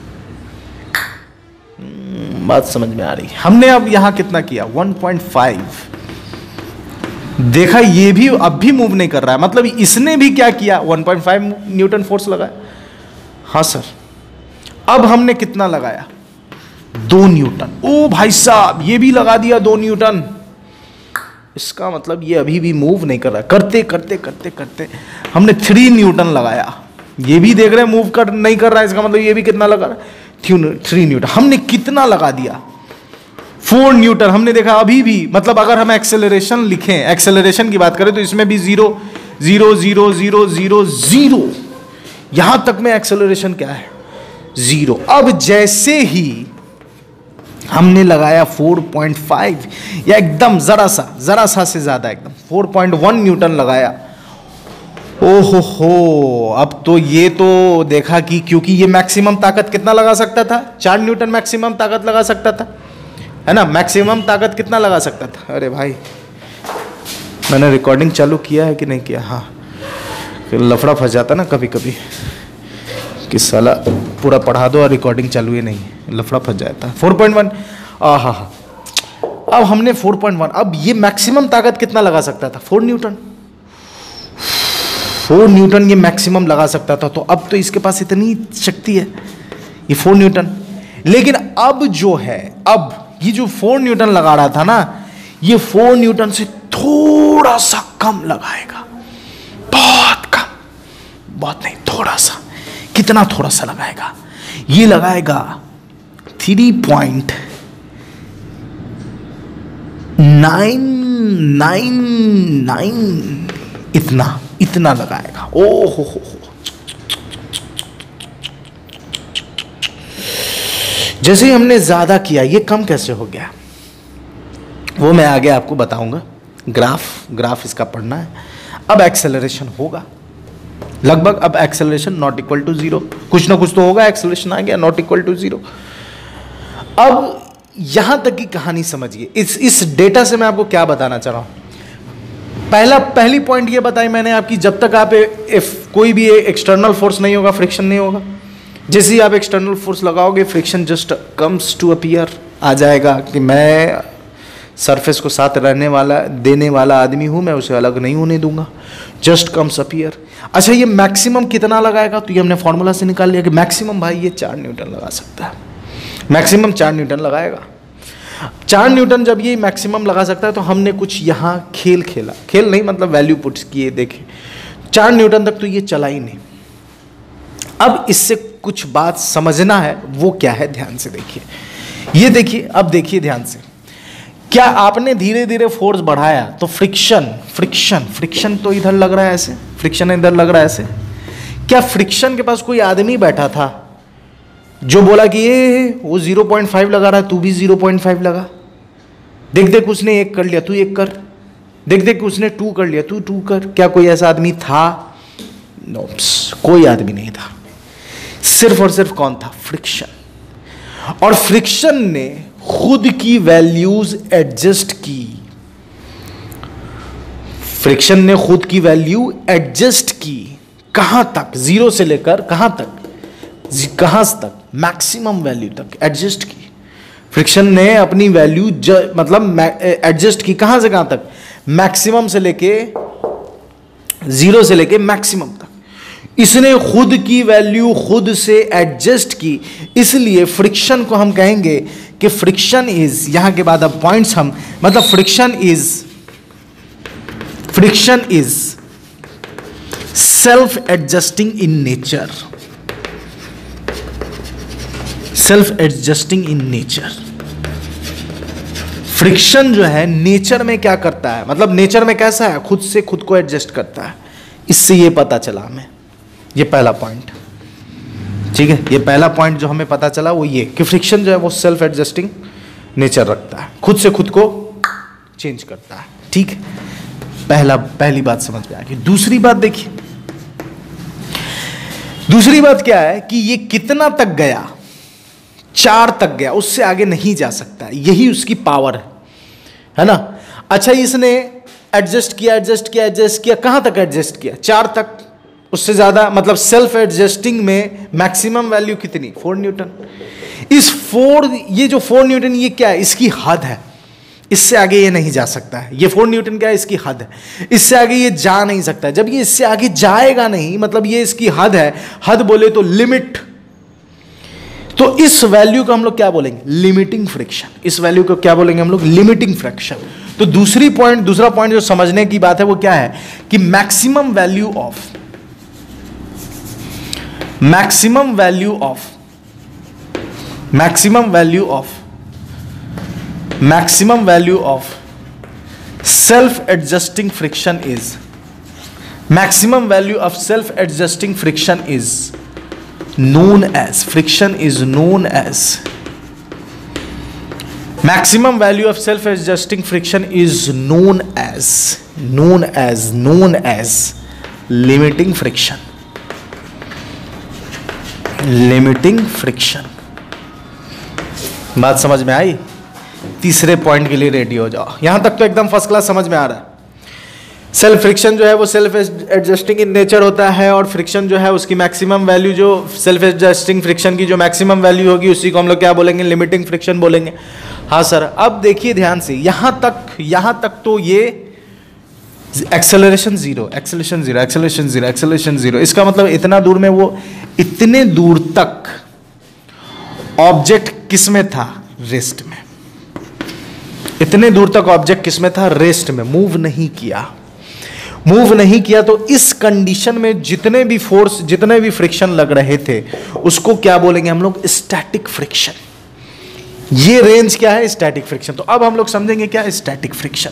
बात समझ में आ रही? हमने अब यहां कितना किया? 1.5। देखा ये भी अब भी मूव नहीं कर रहा है, मतलब इसने भी क्या किया? 1.5 न्यूटन फोर्स लगाया। हाँ सर। अब हमने कितना लगाया? 2 न्यूटन। ओ भाई साहब, ये भी लगा दिया 2 न्यूटन। इसका मतलब ये अभी भी मूव नहीं कर रहा। करते करते हमने 3 न्यूटन लगाया। ये भी देख रहे हैं मूव नहीं कर रहा है। इसका मतलब ये भी कितना लगा रहा है? 3 न्यूटन। हमने कितना लगा दिया? 4 न्यूटन। हमने देखा अभी भी, मतलब अगर हम एक्सेलरेशन लिखें, एक्सेलरेशन की बात करें तो इसमें भी 0 0 0 0 0 0, यहां तक में एक्सेलरेशन क्या है? 0। अब जैसे ही हमने लगाया 4.5 या एकदम जरा सा से ज्यादा, एकदम 4.1 न्यूटन लगाया, ओहो हो, अब तो ये तो देखा कि क्योंकि ये मैक्सिमम ताकत कितना लगा सकता था? 4 न्यूटन मैक्सिमम ताकत लगा सकता था, है ना। मैक्सिमम ताकत कितना लगा सकता था? अरे भाई मैंने रिकॉर्डिंग चालू किया है कि नहीं किया? हाँ, फिर लफड़ा फंस जाता ना कभी कभी कि साला पूरा पढ़ा दो और रिकॉर्डिंग चालू ही नहीं, लफड़ा फंस जाता है। 4.1। हाँ, अब हमने 4.1, अब ये मैक्सिमम ताकत कितना लगा सकता था? 4 न्यूटन। 4 न्यूटन ये मैक्सिमम लगा सकता था। तो अब तो इसके पास इतनी शक्ति है, ये 4 न्यूटन। लेकिन अब जो है, अब ये जो 4 न्यूटन लगा रहा था ना, ये 4 न्यूटन से थोड़ा सा कम लगाएगा, बहुत कम, बहुत नहीं, थोड़ा सा। कितना थोड़ा सा लगाएगा? ये लगाएगा 999 इतना लगाएगा। ओ हो। जैसे ही हमने ज्यादा किया, ये कम कैसे हो गया वो मैं आगे आपको बताऊंगा। ग्राफ इसका पढ़ना है। अब एक्सेलरेशन होगा लगभग, अब एक्सेलरेशन नॉट इक्वल टू 0, कुछ ना कुछ तो होगा। एक्सेलरेशन आ गया नॉट इक्वल टू 0। अब यहां तक की कहानी समझिए। इस डेटा से मैं आपको क्या बताना चाह रहा हूं। पहली पॉइंट ये बताई मैंने आपकी, जब तक आप कोई भी एक्सटर्नल फोर्स नहीं होगा, फ्रिक्शन नहीं होगा। जैसे ही आप एक्सटर्नल फोर्स लगाओगे, friction just comes to appear, आ जाएगा कि मैं सरफेस को साथ रहने वाला देने वाला आदमी हूं, मैं उसे अलग नहीं होने दूंगा, जस्ट कम्स अपीयर। अच्छा, ये मैक्सिमम कितना लगाएगा? तो ये हमने फॉर्मूला से निकाल लिया कि मैक्सिमम भाई ये 4 न्यूटन लगा सकता है। मैक्सिमम 4 न्यूटन लगाएगा। 4 न्यूटन जब ये मैक्सिमम लगा सकता है, तो हमने कुछ यहाँ खेल खेला, खेल नहीं मतलब वैल्यू पुट्स किए। देखे 4 न्यूटन तक तो ये चला ही नहीं। अब इससे कुछ बात समझना है, वो क्या है ध्यान से देखिए। ये देखिए, अब देखिए ध्यान से। क्या आपने धीरे धीरे फोर्स बढ़ाया तो फ्रिक्शन तो इधर लग रहा है ऐसे, फ्रिक्शन इधर लग रहा है ऐसे। क्या फ्रिक्शन के पास कोई आदमी बैठा था जो बोला कि ये वो 0.5 लगा रहा है, तू भी 0.5 लगा, देख उसने 1 कर लिया, तू 1 कर, देख उसने 2 कर लिया, तू 2 कर। क्या कोई ऐसा आदमी था? नो, कोई आदमी नहीं था। सिर्फ और सिर्फ कौन था? फ्रिक्शन। और फ्रिक्शन ने खुद की वैल्यूज एडजस्ट की। फ्रिक्शन ने खुद की वैल्यू एडजस्ट की। कहां तक? 0 से लेकर कहां तक? मैक्सिमम वैल्यू तक एडजस्ट की। फ्रिक्शन ने अपनी वैल्यू मतलब एडजस्ट की। कहां से कहां तक? मैक्सिमम से लेके 0 से लेके मैक्सिमम तक। इसने खुद की वैल्यू खुद से एडजस्ट की। इसलिए फ्रिक्शन को हम कहेंगे कि फ्रिक्शन इज, यहां के बाद अब पॉइंट्स हम मतलब friction is self adjusting in nature. Self adjusting in nature. Friction जो है नेचर में क्या करता है, मतलब नेचर में कैसा है, खुद से खुद को एडजस्ट करता है। इससे ये पता चला हमें, ये पहला पॉइंट, ठीक है। ये पहला पॉइंट जो हमें पता चला वो ये कि फ्रिक्शन जो है वो सेल्फ एडजस्टिंग नेचर रखता है, खुद से खुद को चेंज करता है, ठीक है। पहली बात समझ में आ गई। दूसरी बात देखिए, दूसरी बात क्या है कि ये कितना तक गया? 4 तक गया, उससे आगे नहीं जा सकता। यही उसकी पावर है ना। अच्छा, इसने एडजस्ट किया, कहां तक एडजस्ट किया? 4 तक। उससे ज्यादा मतलब सेल्फ एडजस्टिंग में मैक्सिमम वैल्यू कितनी? 4 न्यूटन। ये जो 4 न्यूटन ये क्या है? इसकी हद है। इससे आगे ये नहीं जा सकता है। ये 4 न्यूटन क्या है? इसकी हद है। इससे आगे ये जा नहीं सकता। जब ये इससे आगे जाएगा नहीं, मतलब ये इसकी हद है। हद बोले तो लिमिट। तो इस वैल्यू को हम लोग क्या बोलेंगे? Limiting friction. इस वैल्यू को क्या बोलेंगे हम लोग? Limiting friction. तो दूसरा पॉइंट जो समझने की बात है वो क्या है कि maximum value of self adjusting friction is maximum value of self-adjusting friction is known as maximum value of self-adjusting friction is known as limiting friction. बात समझ में आई? तीसरे पॉइंट के लिए रेडी हो जाओ। यहां तक तो एकदम फर्स्ट क्लास समझ में आ रहा है। सेल्फ फ्रिक्शन जो है वो सेल्फ एडजस्टिंग इन नेचर होता है, और फ्रिक्शन जो है उसकी मैक्सिमम वैल्यू, जो सेल्फ एडजस्टिंग फ्रिक्शन की जो मैक्सिमम वैल्यू होगी उसी को हम लोग क्या बोलेंगे? लिमिटिंग फ्रिक्शन बोलेंगे। हाँ सर, अब देखिए ध्यान से, यहां तक तो ये एक्सेलरेशन जीरो। इसका मतलब इतना दूर में वो, इतने दूर तक ऑब्जेक्ट किस में था? रेस्ट में। इतने दूर तक ऑब्जेक्ट किस में था? रेस्ट में। मूव नहीं किया। तो इस कंडीशन में जितने भी फोर्स, जितने भी फ्रिक्शन लग रहे थे उसको क्या बोलेंगे हम लोग? Static friction. ये रेंज क्या है? Static friction. तो अब हम लोग समझेंगे क्या है static friction.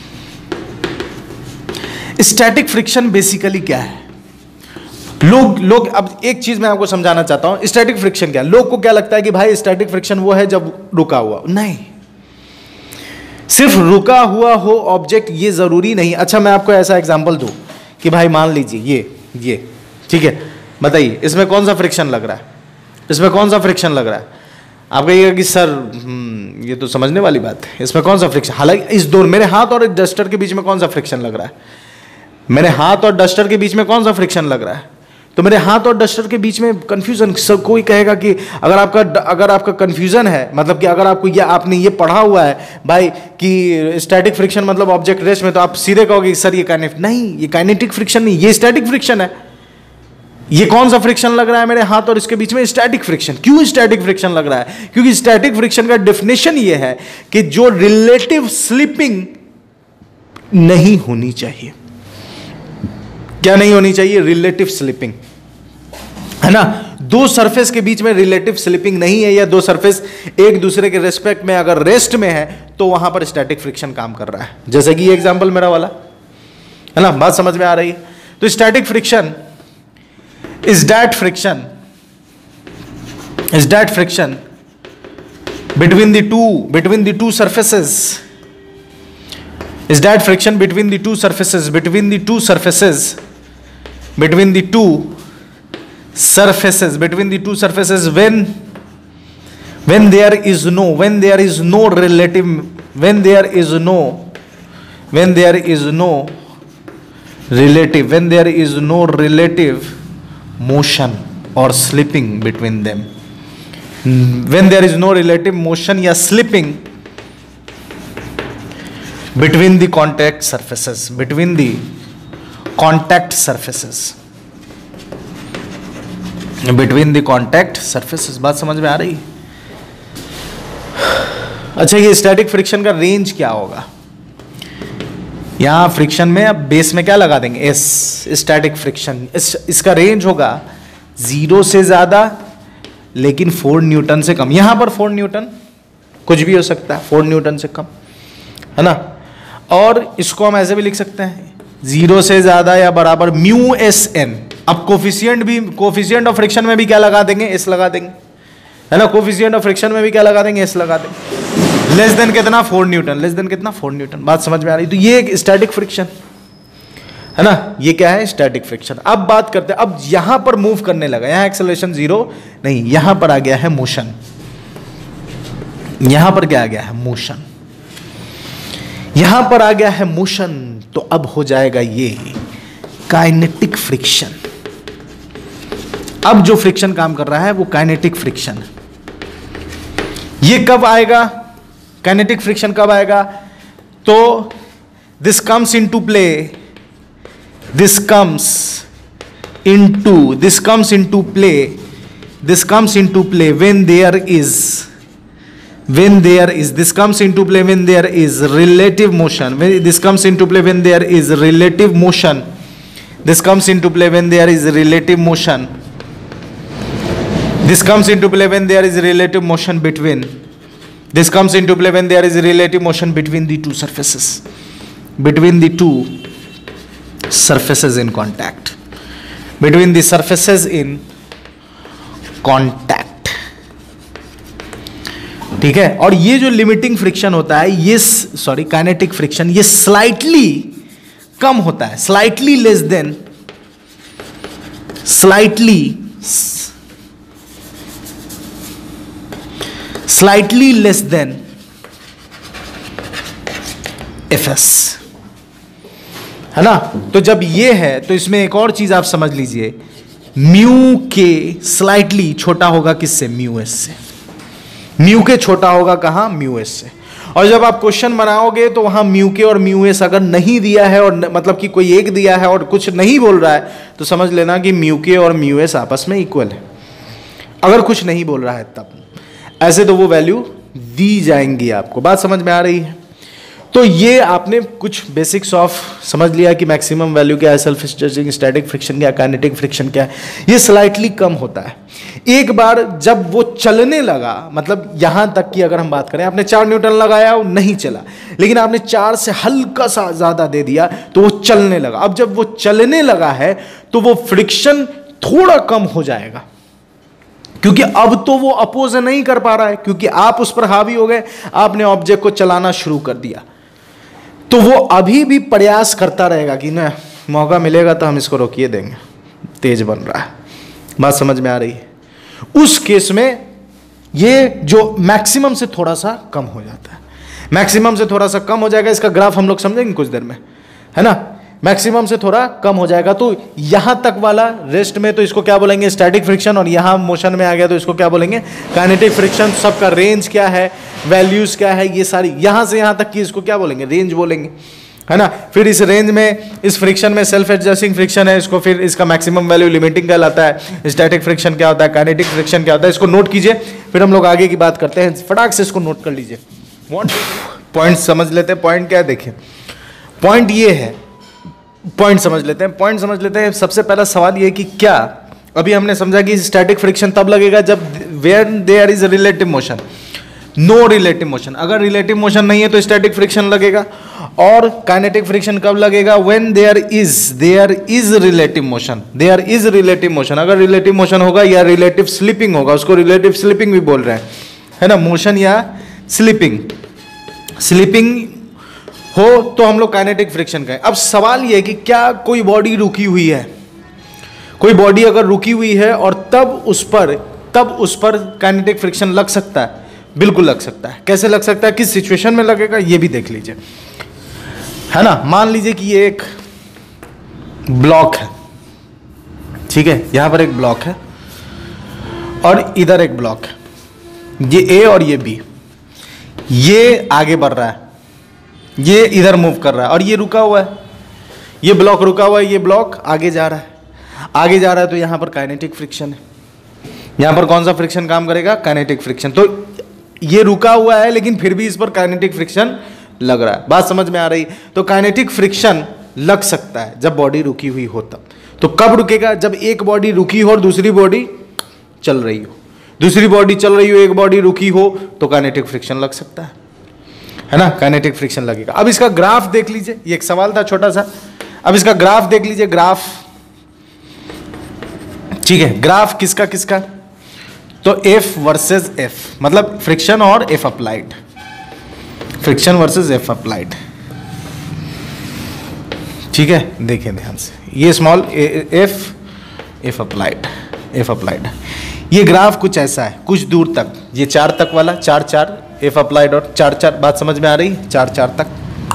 Static friction basically क्या है? लोग अब एक चीज मैं आपको समझाना चाहता हूं, स्टैटिक फ्रिक्शन क्या है। लोग को क्या लगता है कि भाई स्टैटिक फ्रिक्शन वो है जब रुका हुआ, नहीं, सिर्फ रुका हुआ हो ऑब्जेक्ट ये जरूरी नहीं। अच्छा मैं आपको ऐसा एग्जांपल दूं कि भाई मान लीजिए ये ठीक है, बताइए इसमें कौन सा फ्रिक्शन लग रहा है? इसमें कौन सा फ्रिक्शन लग रहा है? आप कहिएगा कि सर ये तो समझने वाली बात है, इसमें कौन सा फ्रिक्शन? हालांकि इस दोनों मेरे हाथ और डस्टर के बीच में कौन सा फ्रिक्शन लग रहा है? मेरे हाथ और डस्टर के बीच में कौन सा फ्रिक्शन लग रहा है? तो मेरे हाथ और डस्टर के बीच में कंफ्यूजन। सब कोई कहेगा कि अगर आपका कंफ्यूजन है, मतलब कि अगर आपको आपने ये पढ़ा हुआ है भाई कि स्टैटिक फ्रिक्शन मतलब ऑब्जेक्ट रेस्ट में, तो आप सीधे कहोगे सर ये नहीं, ये काइनेटिक फ्रिक्शन नहीं, ये स्टैटिक फ्रिक्शन है। ये कौन सा फ्रिक्शन लग रहा है मेरे हाथ और इसके बीच में? Static friction. क्यों स्टैटिक फ्रिक्शन लग रहा है? क्योंकि स्टैटिक फ्रिक्शन का डेफिनेशन ये है कि जो रिलेटिव स्लिपिंग नहीं होनी चाहिए। क्या नहीं होनी चाहिए? रिलेटिव स्लिपिंग, है ना। दो सरफेस के बीच में रिलेटिव स्लिपिंग नहीं है, या दो सरफेस एक दूसरे के रेस्पेक्ट में अगर रेस्ट में है तो वहां पर स्टैटिक फ्रिक्शन काम कर रहा है। जैसे कि ये एग्जांपल मेरा वाला, है ना, बात समझ में आ रही है। तो static friction is that friction between the two surfaces, is that friction between the two surfaces when there is no relative motion or slipping between them. When there is no relative motion या slipping between the contact surfaces, बात समझ में आ रही? अच्छा ये static friction का range क्या होगा? यहां फ्रिक्शन में अब बेस में क्या लगा देंगे? S, static friction. इसका रेंज होगा 0 से ज्यादा लेकिन 4 न्यूटन से कम। यहां पर 4 न्यूटन कुछ भी हो सकता है, 4 न्यूटन से कम, है ना। और इसको हम ऐसे भी लिख सकते हैं 0 से ज्यादा या बराबर म्यू एस एन। अब कोफिशिएंट ऑफ फ्रिक्शन में भी क्या लगा देंगे? एस लगा देंगे, है ना। कोफिशिएंट ऑफ फ्रिक्शन में भी क्या लगा देंगे? एस लगा देंगे। लेस देन कितना? 4 न्यूटन। लेस देन कितना? 4 न्यूटन। बात समझ में आ रही? तो ये एक स्टैटिक फ्रिक्शन है ना, ये क्या है? Static friction. अब बात करते हैं, अब यहां पर मूव करने लगा, यहां एक्सेलरेशन 0 नहीं, यहां पर आ गया है मोशन। यहां पर क्या आ गया है? मोशन। यहां पर आ गया है मोशन, तो अब हो जाएगा ये काइनेटिक फ्रिक्शन। अब जो फ्रिक्शन काम कर रहा है वो काइनेटिक फ्रिक्शन है। ये कब आएगा? काइनेटिक फ्रिक्शन कब आएगा? तो this comes into play this comes into play when there is this comes into play when there is relative motion. This comes into play when there is relative motion. This comes into play when there is relative motion. This comes into play when there is relative motion between. This comes into play when there is relative motion between the two surfaces. Between the two surfaces in contact. Between the surfaces in contact. ठीक है. और ये जो limiting friction होता है, ये kinetic friction, ये slightly कम होता है, स्लाइटली लेस देन Fs, है ना. तो जब ये है तो इसमें एक और चीज आप समझ लीजिए, म्यू के स्लाइटली छोटा होगा किससे? म्यू एस से. म्यू के छोटा होगा कहां? म्यू एस से. और जब आप क्वेश्चन बनाओगे तो वहां म्यू के और म्यू एस अगर नहीं दिया है, और मतलब कि कोई एक दिया है और कुछ नहीं बोल रहा है, तो समझ लेना कि म्यू के और म्यू एस आपस में इक्वल है. अगर कुछ नहीं बोल रहा है तब ऐसे तो वो वैल्यू दी जाएंगी आपको. बात समझ में आ रही है? तो ये आपने कुछ बेसिक्स ऑफ समझ लिया कि मैक्सिमम वैल्यू क्या है, सेल्फ स्ट्रेचिंग, स्टैटिक फ्रिक्शन क्या है, काइनेटिक फ्रिक्शन क्या है। ये स्लाइटली कम होता है एक बार जब वो चलने लगा, मतलब यहां तक कि अगर हम बात करें, आपने 4 न्यूटन लगाया वो नहीं चला, लेकिन आपने 4 से हल्का सा ज्यादा दे दिया तो वो चलने लगा। अब जब वो चलने लगा है तो वो फ्रिक्शन थोड़ा कम हो जाएगा, क्योंकि अब तो वो अपोज नहीं कर पा रहा है, क्योंकि आप उस पर हावी हो गए, आपने ऑब्जेक्ट को चलाना शुरू कर दिया। तो वो अभी भी प्रयास करता रहेगा कि ना मौका मिलेगा तो हम इसको रोकिए देंगे, तेज बन रहा है। बात समझ में आ रही है? उस केस में ये जो मैक्सिमम से थोड़ा सा कम हो जाता है, मैक्सिमम से थोड़ा सा कम हो जाएगा। इसका ग्राफ हम लोग समझेंगे कुछ देर में, है ना। मैक्सिमम से थोड़ा कम हो जाएगा, तो यहां तक वाला रेस्ट में तो इसको क्या बोलेंगे, स्टैटिक फ्रिक्शन, और यहां मोशन में आ गया तो इसको क्या बोलेंगे, काइनेटिक फ्रिक्शन। सबका रेंज क्या है, वैल्यूज क्या है, ये सारी यहां से यहां तक की इसको क्या बोलेंगे, रेंज बोलेंगे, है ना। फिर इस रेंज में, इस फ्रिक्शन में सेल्फ एडजस्टिंग फ्रिक्शन है, इसको फिर इसका मैक्सिमम वैल्यू लिमिटिंग कहलाता है। स्टैटिक फ्रिक्शन क्या होता है, काइनेटिक फ्रिक्शन क्या होता है, इसको नोट कीजिए, फिर हम लोग आगे की बात करते हैं। फटाक से इसको नोट कर लीजिए, पॉइंट समझ लेते हैं। पॉइंट क्या है, देखिए पॉइंट ये है, पॉइंट समझ लेते हैं, पॉइंट समझ लेते हैं। सबसे पहला सवाल ये कि क्या, अभी हमने समझा कि स्टैटिक फ्रिक्शन तब लगेगा जब where there is relative motion, no relative motion. अगर रिलेटिव मोशन नहीं है तो स्टैटिक फ्रिक्शन लगेगा। और काइनेटिक फ्रिक्शन कब लगेगा, when there is relative motion, there is relative motion. अगर रिलेटिव मोशन होगा या रिलेटिव स्लिपिंग होगा, उसको रिलेटिव स्लिपिंग भी बोल रहे हैं, है ना, मोशन या स्लिपिंग हो तो हम लोग काइनेटिक फ्रिक्शन कहें। अब सवाल यह है कि क्या कोई बॉडी रुकी हुई है, कोई बॉडी अगर रुकी हुई है और तब उस पर काइनेटिक फ्रिक्शन लग सकता है? बिल्कुल लग सकता है। कैसे लग सकता है, किस सिचुएशन में लगेगा, ये भी देख लीजिए, है ना। मान लीजिए कि ये एक ब्लॉक है, ठीक है, यहां पर एक ब्लॉक है और इधर एक ब्लॉक है, ये ए और ये बी। ये आगे बढ़ रहा है, ये इधर मूव कर रहा है और ये रुका हुआ है, ये ब्लॉक रुका हुआ है, ये ब्लॉक आगे जा रहा है, आगे जा रहा है, तो यहां पर काइनेटिक फ्रिक्शन है। यहां पर कौन सा फ्रिक्शन काम करेगा, काइनेटिक फ्रिक्शन। तो ये रुका हुआ है लेकिन फिर भी इस पर काइनेटिक फ्रिक्शन लग रहा है। बात समझ में आ रही? तो काइनेटिक फ्रिक्शन लग सकता है जब बॉडी रुकी हुई हो तब। तो कब रुकेगा, जब एक बॉडी रुकी हो और दूसरी बॉडी चल रही हो, दूसरी बॉडी चल रही हो, एक बॉडी रुकी हो, तो काइनेटिक फ्रिक्शन लग सकता है ना, काइनेटिक फ्रिक्शन लगेगा। अब इसका ग्राफ देख लीजिए, ये एक सवाल था छोटा सा, अब इसका ग्राफ देख लीजिए, ग्राफ, ठीक है, ग्राफ किसका किसका, तो F वर्सेस F, मतलब फ्रिक्शन और F applied, friction versus F applied, ठीक है। देखिए ध्यान से, ये small F applied, F applied, ये ग्राफ कुछ ऐसा है, कुछ दूर तक, ये 4 तक वाला, 4 4 F अप्लाइड और 4 4, बात समझ में आ रही, 4 4 तक,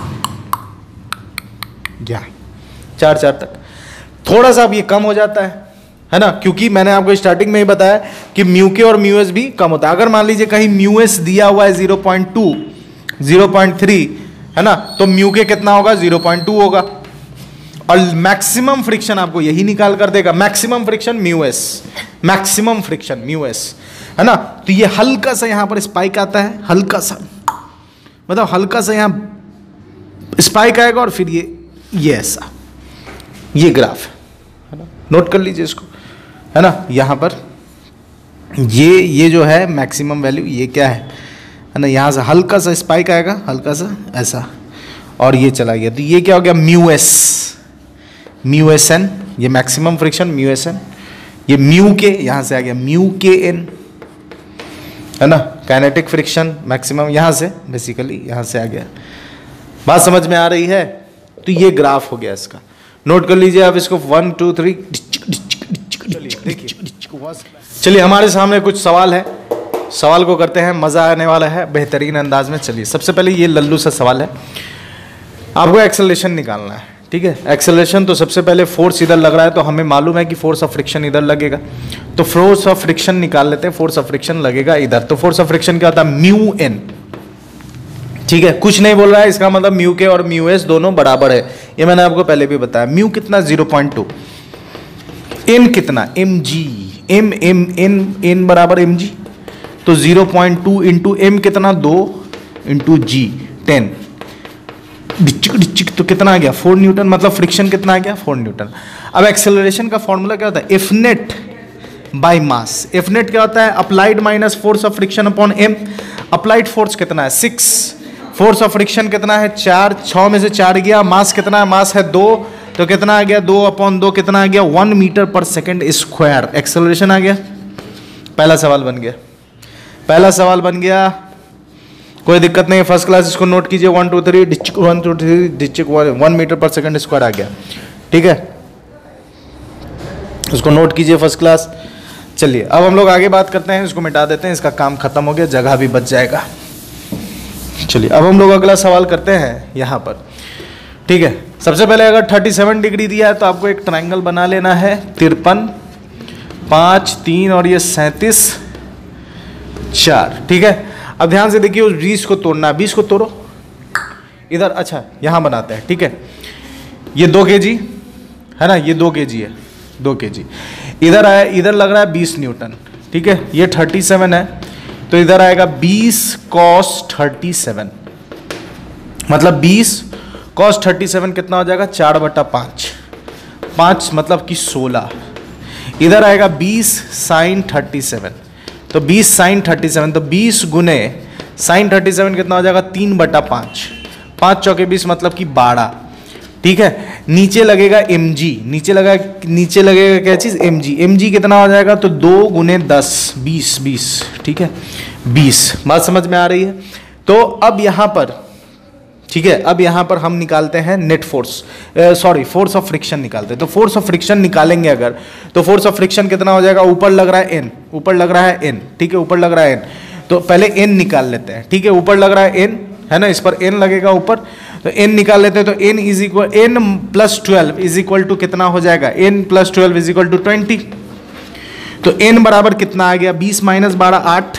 क्या 4 4 तक। थोड़ा सा अब ये कम हो जाता है ना, क्योंकि मैंने आपको स्टार्टिंग में ही बताया कि म्यू के और म्यू एस भी कम होता है। अगर मान लीजिए कहीं म्यू एस दिया हुआ है 0.2, 0.3, है ना, तो म्यू के कितना होगा, 0.2 होगा। और मैक्सिमम फ्रिक्शन आपको यही निकाल कर देगा, maximum friction mu S, maximum friction mu S, है ना। तो ये हल्का सा यहां पर स्पाइक आता है, हल्का सा, मतलब हल्का सा यहां स्पाइक आएगा और फिर ये ऐसा, ये ग्राफ है ना, नोट कर लीजिए इसको, है ना। यहां पर ये जो है मैक्सिमम वैल्यू, ये क्या है ना, यहां से हल्का सा स्पाइक आएगा, हल्का सा ऐसा, और ये चला गया, तो ये क्या हो गया, mu S, mu S N, ये maximum friction mu S N, ये म्यू के यहां से आ गया म्यू के एन, है ना। काइनेटिक फ्रिक्शन मैक्सिमम यहां से, बेसिकली यहां से आ गया। बात समझ में आ रही है? तो ये ग्राफ हो गया इसका, नोट कर लीजिए आप इसको, 1 2 3। चलिए हमारे सामने कुछ सवाल है, सवाल को करते हैं, मजा आने वाला है बेहतरीन अंदाज में। चलिए सबसे पहले ये लल्लू सा सवाल है, आपको एक्सेलरेशन निकालना है, ठीक है। एक्सेलरेशन, तो सबसे पहले फोर्स इधर लग रहा है, तो हमें मालूम है कि फोर्स ऑफ फ्रिक्शन इधर लगेगा, तो फोर्स ऑफ फ्रिक्शन निकाल लेते हैं। फोर्स ऑफ फ्रिक्शन लगेगा इधर, तो फोर्स ऑफ फ्रिक्शन क्या होता है, म्यू एन, ठीक है। कुछ नहीं बोल रहा है, इसका मतलब म्यू के और म्यू एस दोनों बराबर है, ये मैंने आपको पहले भी बताया। म्यू कितना, 0.2, एन कितना, M G, M M N N बराबर एम जी, तो 0.2 इंटू एम कितना, 2 इंटू जी 10, डिचिक डिचिक, तो कितना आ गया 4 न्यूटन, मतलब फ्रिक्शन कितना आ गया 4 न्यूटन। अब एक्सेलरेशन का फॉर्मूला क्या होता है, F net by mass. F net क्या होता है, applied minus force of friction upon M. Applied force कितना है 6, फोर्स ऑफ फ्रिक्शन कितना है 4, 6 में से 4 गया, मास कितना है, मास है 2, तो कितना आ गया 2/2, कितना आ गया 1 मीटर पर सेकेंड स्क्वायर। एक्सेलरेशन आ गया। पहला सवाल बन गया, पहला सवाल बन गया, कोई दिक्कत नहीं है, फर्स्ट क्लास। इसको नोट कीजिए 1 2 3 डिचिक 1 2 3 डिचिक 1 मीटर पर सेकेंड स्क्वायर आ गया, ठीक है, उसको नोट कीजिए फर्स्ट क्लास। चलिए अब हम लोग आगे बात करते हैं, इसको मिटा देते हैं, इसका काम खत्म हो गया, जगह भी बच जाएगा। चलिए अब हम लोग अगला सवाल करते हैं यहाँ पर, ठीक है। सबसे पहले अगर 37 डिग्री दिया है तो आपको एक ट्रायंगल बना लेना है, 53, 5, 3 और ये 37, 4, ठीक है। अब ध्यान से देखिए, उस 20 को तोड़ना है, 20 को तोड़ो इधर, अच्छा यहाँ बनाते हैं, ठीक है। ये 2 kg है ना, ये 2 kg है, 2 kg इधर आया, इधर लग रहा है 20 न्यूटन, ठीक है। ये 37 है तो इधर आएगा 20 cos 37, मतलब 20 cos 37 कितना हो जाएगा 4/5, 5 मतलब कि 16। इधर आएगा 20 sin 37, तो 20 sin 37, तो 20 गुने sin 37 कितना हो जाएगा 3/5, 5 चौके 20 मतलब कि 12, ठीक है। नीचे लगेगा mg, नीचे लगेगा क्या चीज mg कितना हो जाएगा, तो 2 गुने 10 20, ठीक है 20। बात समझ में आ रही है। तो अब यहाँ पर, ठीक है, अब यहाँ पर हम निकालते हैं net force, sorry force of friction निकालते हैं। तो फोर्स ऑफ फ्रिक्शन निकालेंगे अगर, तो फोर्स ऑफ फ्रिक्शन कितना हो जाएगा, ऊपर लग रहा है n, ऊपर लग रहा है n, ठीक है, ऊपर लग रहा है n, तो पहले n निकाल लेते हैं, ठीक है। ऊपर लग रहा है n है ना, इस पर n लगेगा ऊपर, तो n निकाल लेते हैं। तो n is equal n plus 12 is equal to कितना हो जाएगा, n plus 12 is equal to 20, तो n बराबर कितना आ गया 20 माइनस 12 8,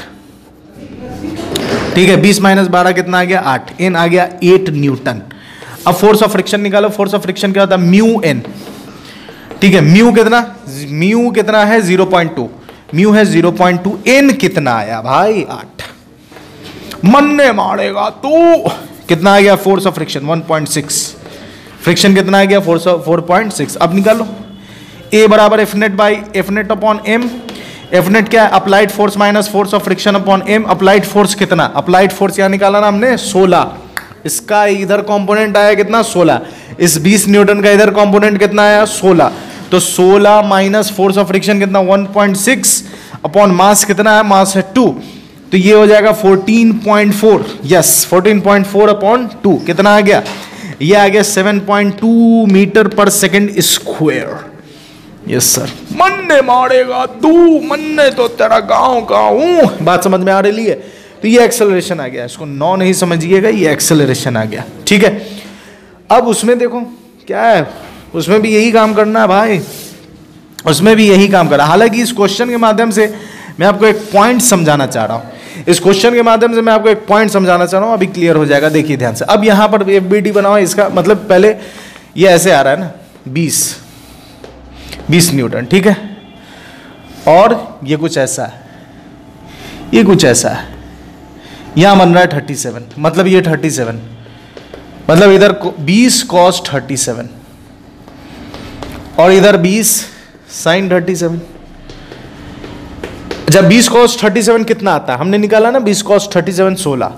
ठीक है, 20 माइनस 12 कितना आ गया 8, n आ गया 8 न्यूटन। अब फोर्स ऑफ फ्रिक्शन निकालो, फोर्स ऑफ फ्रिक्शन क्या होता है म्यू n, ठीक है, म्यू कितना है 0.2, म्यू है 0.2, n कितना आया भाई 8, मन्ने मारेगा तू, कितना आ गया फोर्स ऑफ फ्रिक्शन 1.6, फ्रिक्शन कितना आ गया 4.6। अब निकालो A बराबर F net by F net upon M. F net क्या है, applied force minus force of friction upon M. Applied force कितना, अप्लाइड फोर्स यहाँ निकाला ना हमने 16, इसका इधर कंपोनेंट आया कितना 16, इस 20 न्यूटन का इधर कंपोनेंट कितना आया 16, तो 16 माइनस फोर्स ऑफ फ्रिक्शन कितना 1.6 अपॉन मास कितना है, मास है 2, तो ये हो जाएगा 14.4, यस 14.4 अपॉन 2 कितना आ गया, ये आ गया 7.2 मीटर पर सेकेंड स्क्वायर। यस सर, मन्ने मारेगा तू, मन्ने तो तेरा गांव का हूं। बात समझ में आ रही है। तो ये एक्सेलरेशन आ गया, इसको 9 नहीं समझिएगा, ये एक्सेलरेशन आ गया, ठीक है। अब उसमें देखो क्या है, उसमें भी यही काम करना है भाई, उसमें भी यही काम करना। हालांकि इस क्वेश्चन के माध्यम से मैं आपको एक पॉइंट समझाना चाह रहा हूँ, इस क्वेश्चन के माध्यम से मैं आपको एक पॉइंट समझाना चाह रहा हूँ, अभी क्लियर हो जाएगा। देखिए ध्यान से, अब यहाँ पर FBD बना हुआ, इसका मतलब पहले ये ऐसे आ रहा है ना 20 न्यूटन, ठीक है, और ये कुछ ऐसा है, ये कुछ ऐसा है, यहाँ बन रहा है 37, मतलब ये 37, मतलब इधर 20 cos 37 और इधर 20 sin 37। जब 20 cos 37 कितना आता है, हमने निकाला ना 20 cos 37 16,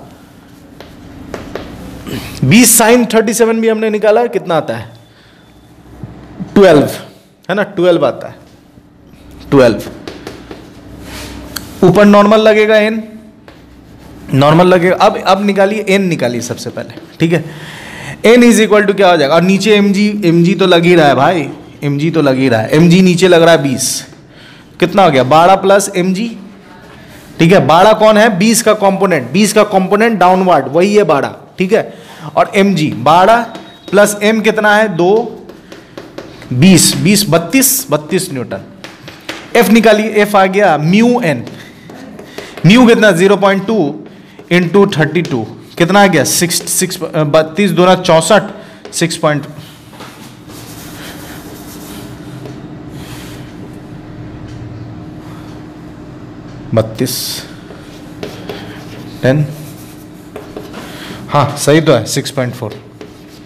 20 sin 37 भी हमने निकाला, कितना आता है 12, है ना, 12 आता है, 12। ऊपर नॉर्मल लगेगा n, नॉर्मल लगेगा। अब निकालिए n, निकालिए सबसे पहले, ठीक है। n इज इक्वल टू क्या हो जाएगा, और नीचे mg तो लग ही रहा है भाई, mg तो लग ही रहा है, mg नीचे लग रहा है 20, कितना हो गया 12 प्लस mg, ठीक है। 12 कौन है, 20 का कंपोनेंट, 20 का कंपोनेंट डाउनवर्ड वही है 12, ठीक है। और mg 12 प्लस m कितना है 2, 20 32 न्यूटन। f निकालिए, f आ गया म्यू n, म्यू कितना 0.2 इंटू 32 कितना आ गया 6 32 दूना 64 6. 32 10, हाँ सही तो है 6.4,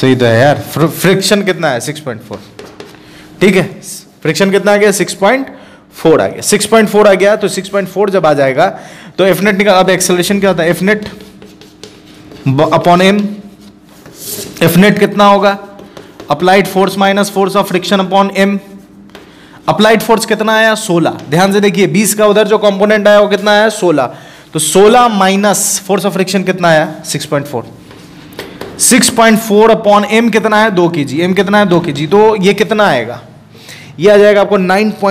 सही तो है यार। फ्रिक्शन कितना है 6.4, ठीक है, फ्रिक्शन कितना आ गया 6.4 आ गया। 6.4 आ गया तो 6.4 जब आ जाएगा तो एफ नेट निकाल। अब एक्सेलरेशन क्या होता है, F net upon M. F net कितना होगा, applied force minus force of friction upon M. Applied force कितना आया 16, ध्यान से देखिए 20 का उधर जो कंपोनेंट आया वो कितना आया 16, तो 16 माइनस फोर्स ऑफ फ्रिक्शन कितना आया 6.4। 6.4 अपॉन एम कितना है 2 kg, एम कितना है 2 kg, तो ये कितना आएगा, ये आ जाएगा आपको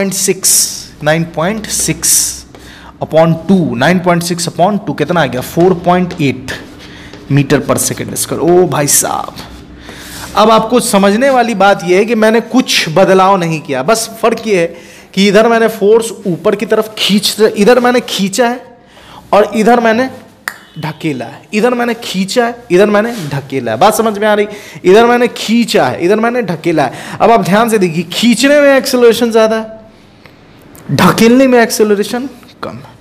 9.6 अपॉन 2, 9.6 अपॉन 2 कितना आ गया 4.8 मीटर पर सेकेंड स्क्वायर। ओ भाई साहब, अब आपको समझने वाली बात यह है कि मैंने कुछ बदलाव नहीं किया, बस फर्क ये है कि इधर मैंने फोर्स ऊपर की तरफ इधर मैंने खींचा है और इधर मैंने ढकेला है, इधर मैंने खींचा है, इधर मैंने ढकेला है। बात समझ में आ रही, इधर मैंने खींचा है, इधर मैंने ढकेला है। अब आप ध्यान से देखिए, खींचने में एक्सेलरेशन ज्यादा है, ढकेलने में एक्सेलरेशन कम है।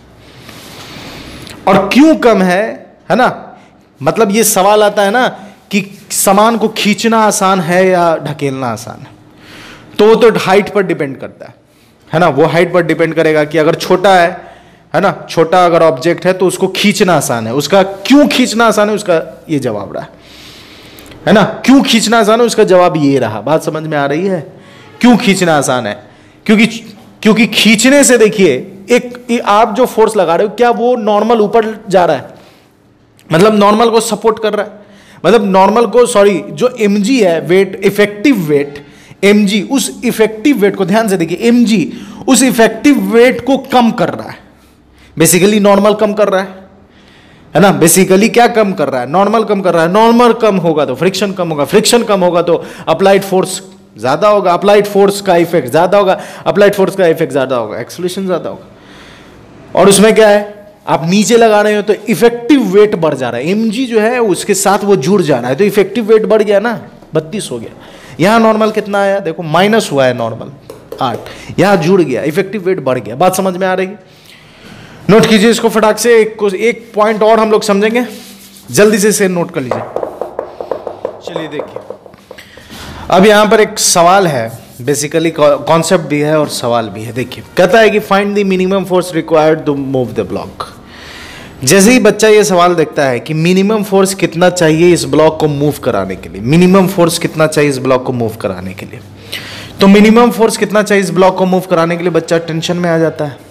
और क्यों कम है ना, मतलब ये सवाल आता है ना कि सामान को खींचना आसान है या ढकेलना आसान है, तो वो तो हाइट पर डिपेंड करता है ना, वो हाइट पर डिपेंड करेगा कि अगर छोटा है ना, छोटा अगर ऑब्जेक्ट है तो उसको खींचना आसान है। उसका क्यों खींचना आसान है, उसका ये जवाब रहा है ना, क्यों खींचना आसान है उसका जवाब ये रहा। बात समझ में आ रही है, क्यों खींचना आसान है, क्योंकि खींचने से देखिए एक आप जो फोर्स लगा रहे हो क्या वो नॉर्मल ऊपर जा रहा है, मतलब नॉर्मल को सपोर्ट कर रहा है, मतलब नॉर्मल को, सॉरी, जो mg है वेट, इफेक्टिव वेट mg, उस इफेक्टिव वेट को ध्यान से देखिए, mg उस इफेक्टिव वेट को कम कर रहा है। बेसिकली नॉर्मल कम कर रहा है ना, बेसिकली क्या कम कर रहा है, नॉर्मल कम कर रहा है। नॉर्मल कम होगा तो फ्रिक्शन कम होगा, फ्रिक्शन कम होगा तो अप्लाइड फोर्स ज्यादा होगा, अप्लाइड फोर्स का इफेक्ट ज्यादा होगा, अप्लाइड फोर्स का इफेक्ट ज्यादा होगा, एक्सेलरेशन ज्यादा होगा। और उसमें क्या है, आप नीचे लगा रहे हो तो इफेक्टिव वेट बढ़ जा रहा है, mg जो है उसके साथ वो जुड़ जाना है, तो इफेक्टिव वेट बढ़ गया ना, 32 हो गया। यहां नॉर्मल कितना आया देखो, माइनस हुआ है नॉर्मल 8, यहां जुड़ गया, इफेक्टिव वेट बढ़ गया। बात समझ में आ रही है, नोट कीजिए इसको फटाक से। एक पॉइंट और हम लोग समझेंगे, जल्दी से इसे नोट कर लीजिए। चलिए देखिए, अब यहां पर एक सवाल है, बेसिकली कॉन्सेप्ट भी है और सवाल भी है। देखिए कहता है कि find the minimum force required to move the block. जैसे ही बच्चा ये सवाल देखता है कि मिनिमम फोर्स कितना चाहिए इस ब्लॉक को मूव कराने के लिए, मिनिमम फोर्स कितना चाहिए इस ब्लॉक को मूव कराने के लिए, तो मिनिमम फोर्स कितना चाहिए इस ब्लॉक को मूव कराने के लिए, बच्चा टेंशन में आ जाता है।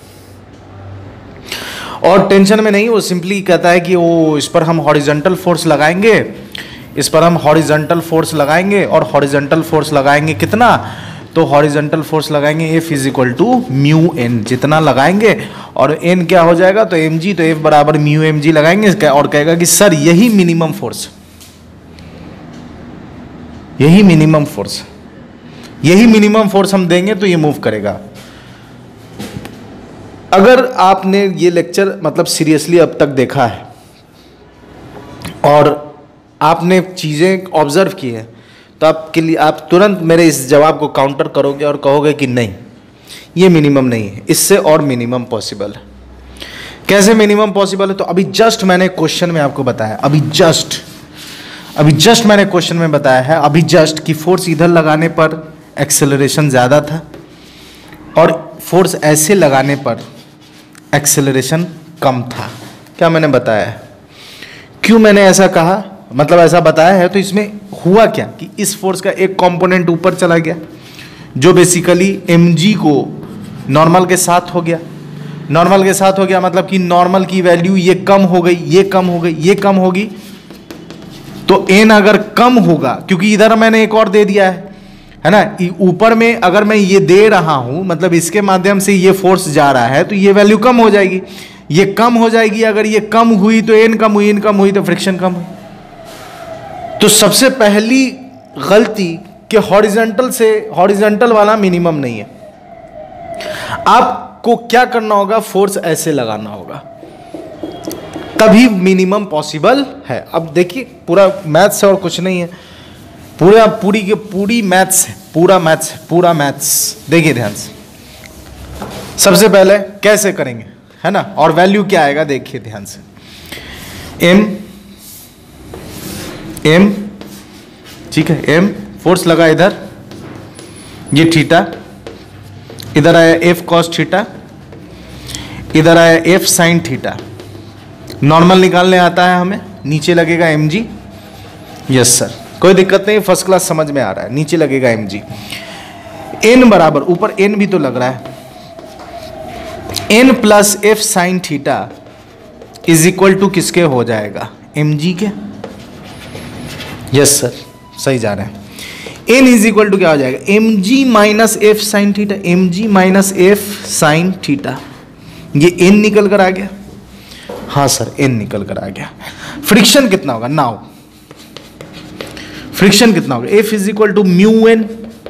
और टेंशन में नहीं, वो सिंपली कहता है कि वो इस पर हम हॉरिजॉन्टल फोर्स लगाएंगे, इस पर हम हॉरिजॉन्टल फोर्स लगाएंगे, और हॉरिजॉन्टल फोर्स लगाएंगे कितना, तो हॉरिजॉन्टल फोर्स लगाएंगे F is equal to mu N, जितना लगाएंगे और n क्या हो जाएगा, तो mg, तो F बराबर म्यू mg लगाएंगे और कहेगा कि सर यही मिनिमम फोर्स, यही मिनिमम फोर्स, यही मिनिमम फोर्स हम देंगे तो ये मूव करेगा। अगर आपने ये लेक्चर मतलब सीरियसली अब तक देखा है और आपने चीज़ें ऑब्जर्व की है, तो आपके लिए आप तुरंत मेरे इस जवाब को काउंटर करोगे और कहोगे कि नहीं, ये मिनिमम नहीं है, इससे और मिनिमम पॉसिबल है। कैसे मिनिमम पॉसिबल है, तो अभी जस्ट मैंने क्वेश्चन में आपको बताया, अभी जस्ट मैंने क्वेश्चन में बताया है, अभी जस्ट कि फोर्स इधर लगाने पर एक्सेलरेशन ज़्यादा था और फोर्स ऐसे लगाने पर एक्सेलरेशन कम था। क्या मैंने बताया है, क्यों मैंने ऐसा कहा, मतलब ऐसा बताया है, तो इसमें हुआ क्या कि इस फोर्स का एक कंपोनेंट ऊपर चला गया जो बेसिकली mg को नॉर्मल के साथ हो गया, नॉर्मल के साथ हो गया, मतलब कि नॉर्मल की वैल्यू ये कम हो गई, ये कम हो गई, ये कम होगी, तो n अगर कम होगा, क्योंकि इधर मैंने एक और दे दिया है ना, ऊपर में अगर मैं ये दे रहा हूं, मतलब इसके माध्यम से ये फोर्स जा रहा है, तो ये वैल्यू कम हो जाएगी, ये कम हो जाएगी। अगर ये कम हुई तो n कम हुई, n कम हुई तो फ्रिक्शन कम हुई। तो सबसे पहली गलती कि हॉरिजॉन्टल वाला मिनिमम नहीं है, आपको क्या करना होगा, फोर्स ऐसे लगाना होगा, तभी मिनिमम पॉसिबल है। अब देखिए पूरा मैथ्स है और कुछ नहीं है, पूरी मैथ्स है, पूरा मैथ्स। देखिए ध्यान से, सबसे पहले कैसे करेंगे, है ना, और वैल्यू क्या आएगा, देखिए ध्यान से, m ठीक है, एम फोर्स लगा इधर, ये थीटा, इधर आया एफ कॉस थीटा, इधर आया एफ साइन थीटा। नॉर्मल निकालने आता है हमें, नीचे लगेगा एम जी। यस सर, कोई दिक्कत नहीं, फर्स्ट क्लास समझ में आ रहा है। नीचे लगेगा एम जी, एन बराबर, ऊपर एन भी तो लग रहा है, N plus F sine theta is equal to किसके हो जाएगा, एम जी के। यस सर, सही जा रहे हैं। एन इज इक्वल टू क्या हो जाएगा, M G minus F sine theta, M G minus F sine theta. ये एन निकल कर आ गया। हाँ सर, एन निकल कर आ गया। फ्रिक्शन कितना होगा नाउ, फ्रिक्शन कितना होगा, F is equal to mu N.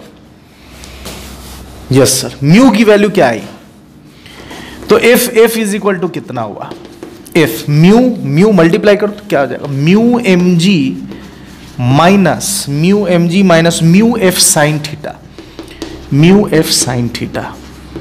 Yes sir, mu की वैल्यू क्या आई, तो एफ इज इक्वल टू कितना हुआ, एफ म्यू मल्टीप्लाई करो तो क्या हो जाएगा, mu M G minus mu F sine theta, mu F sine theta.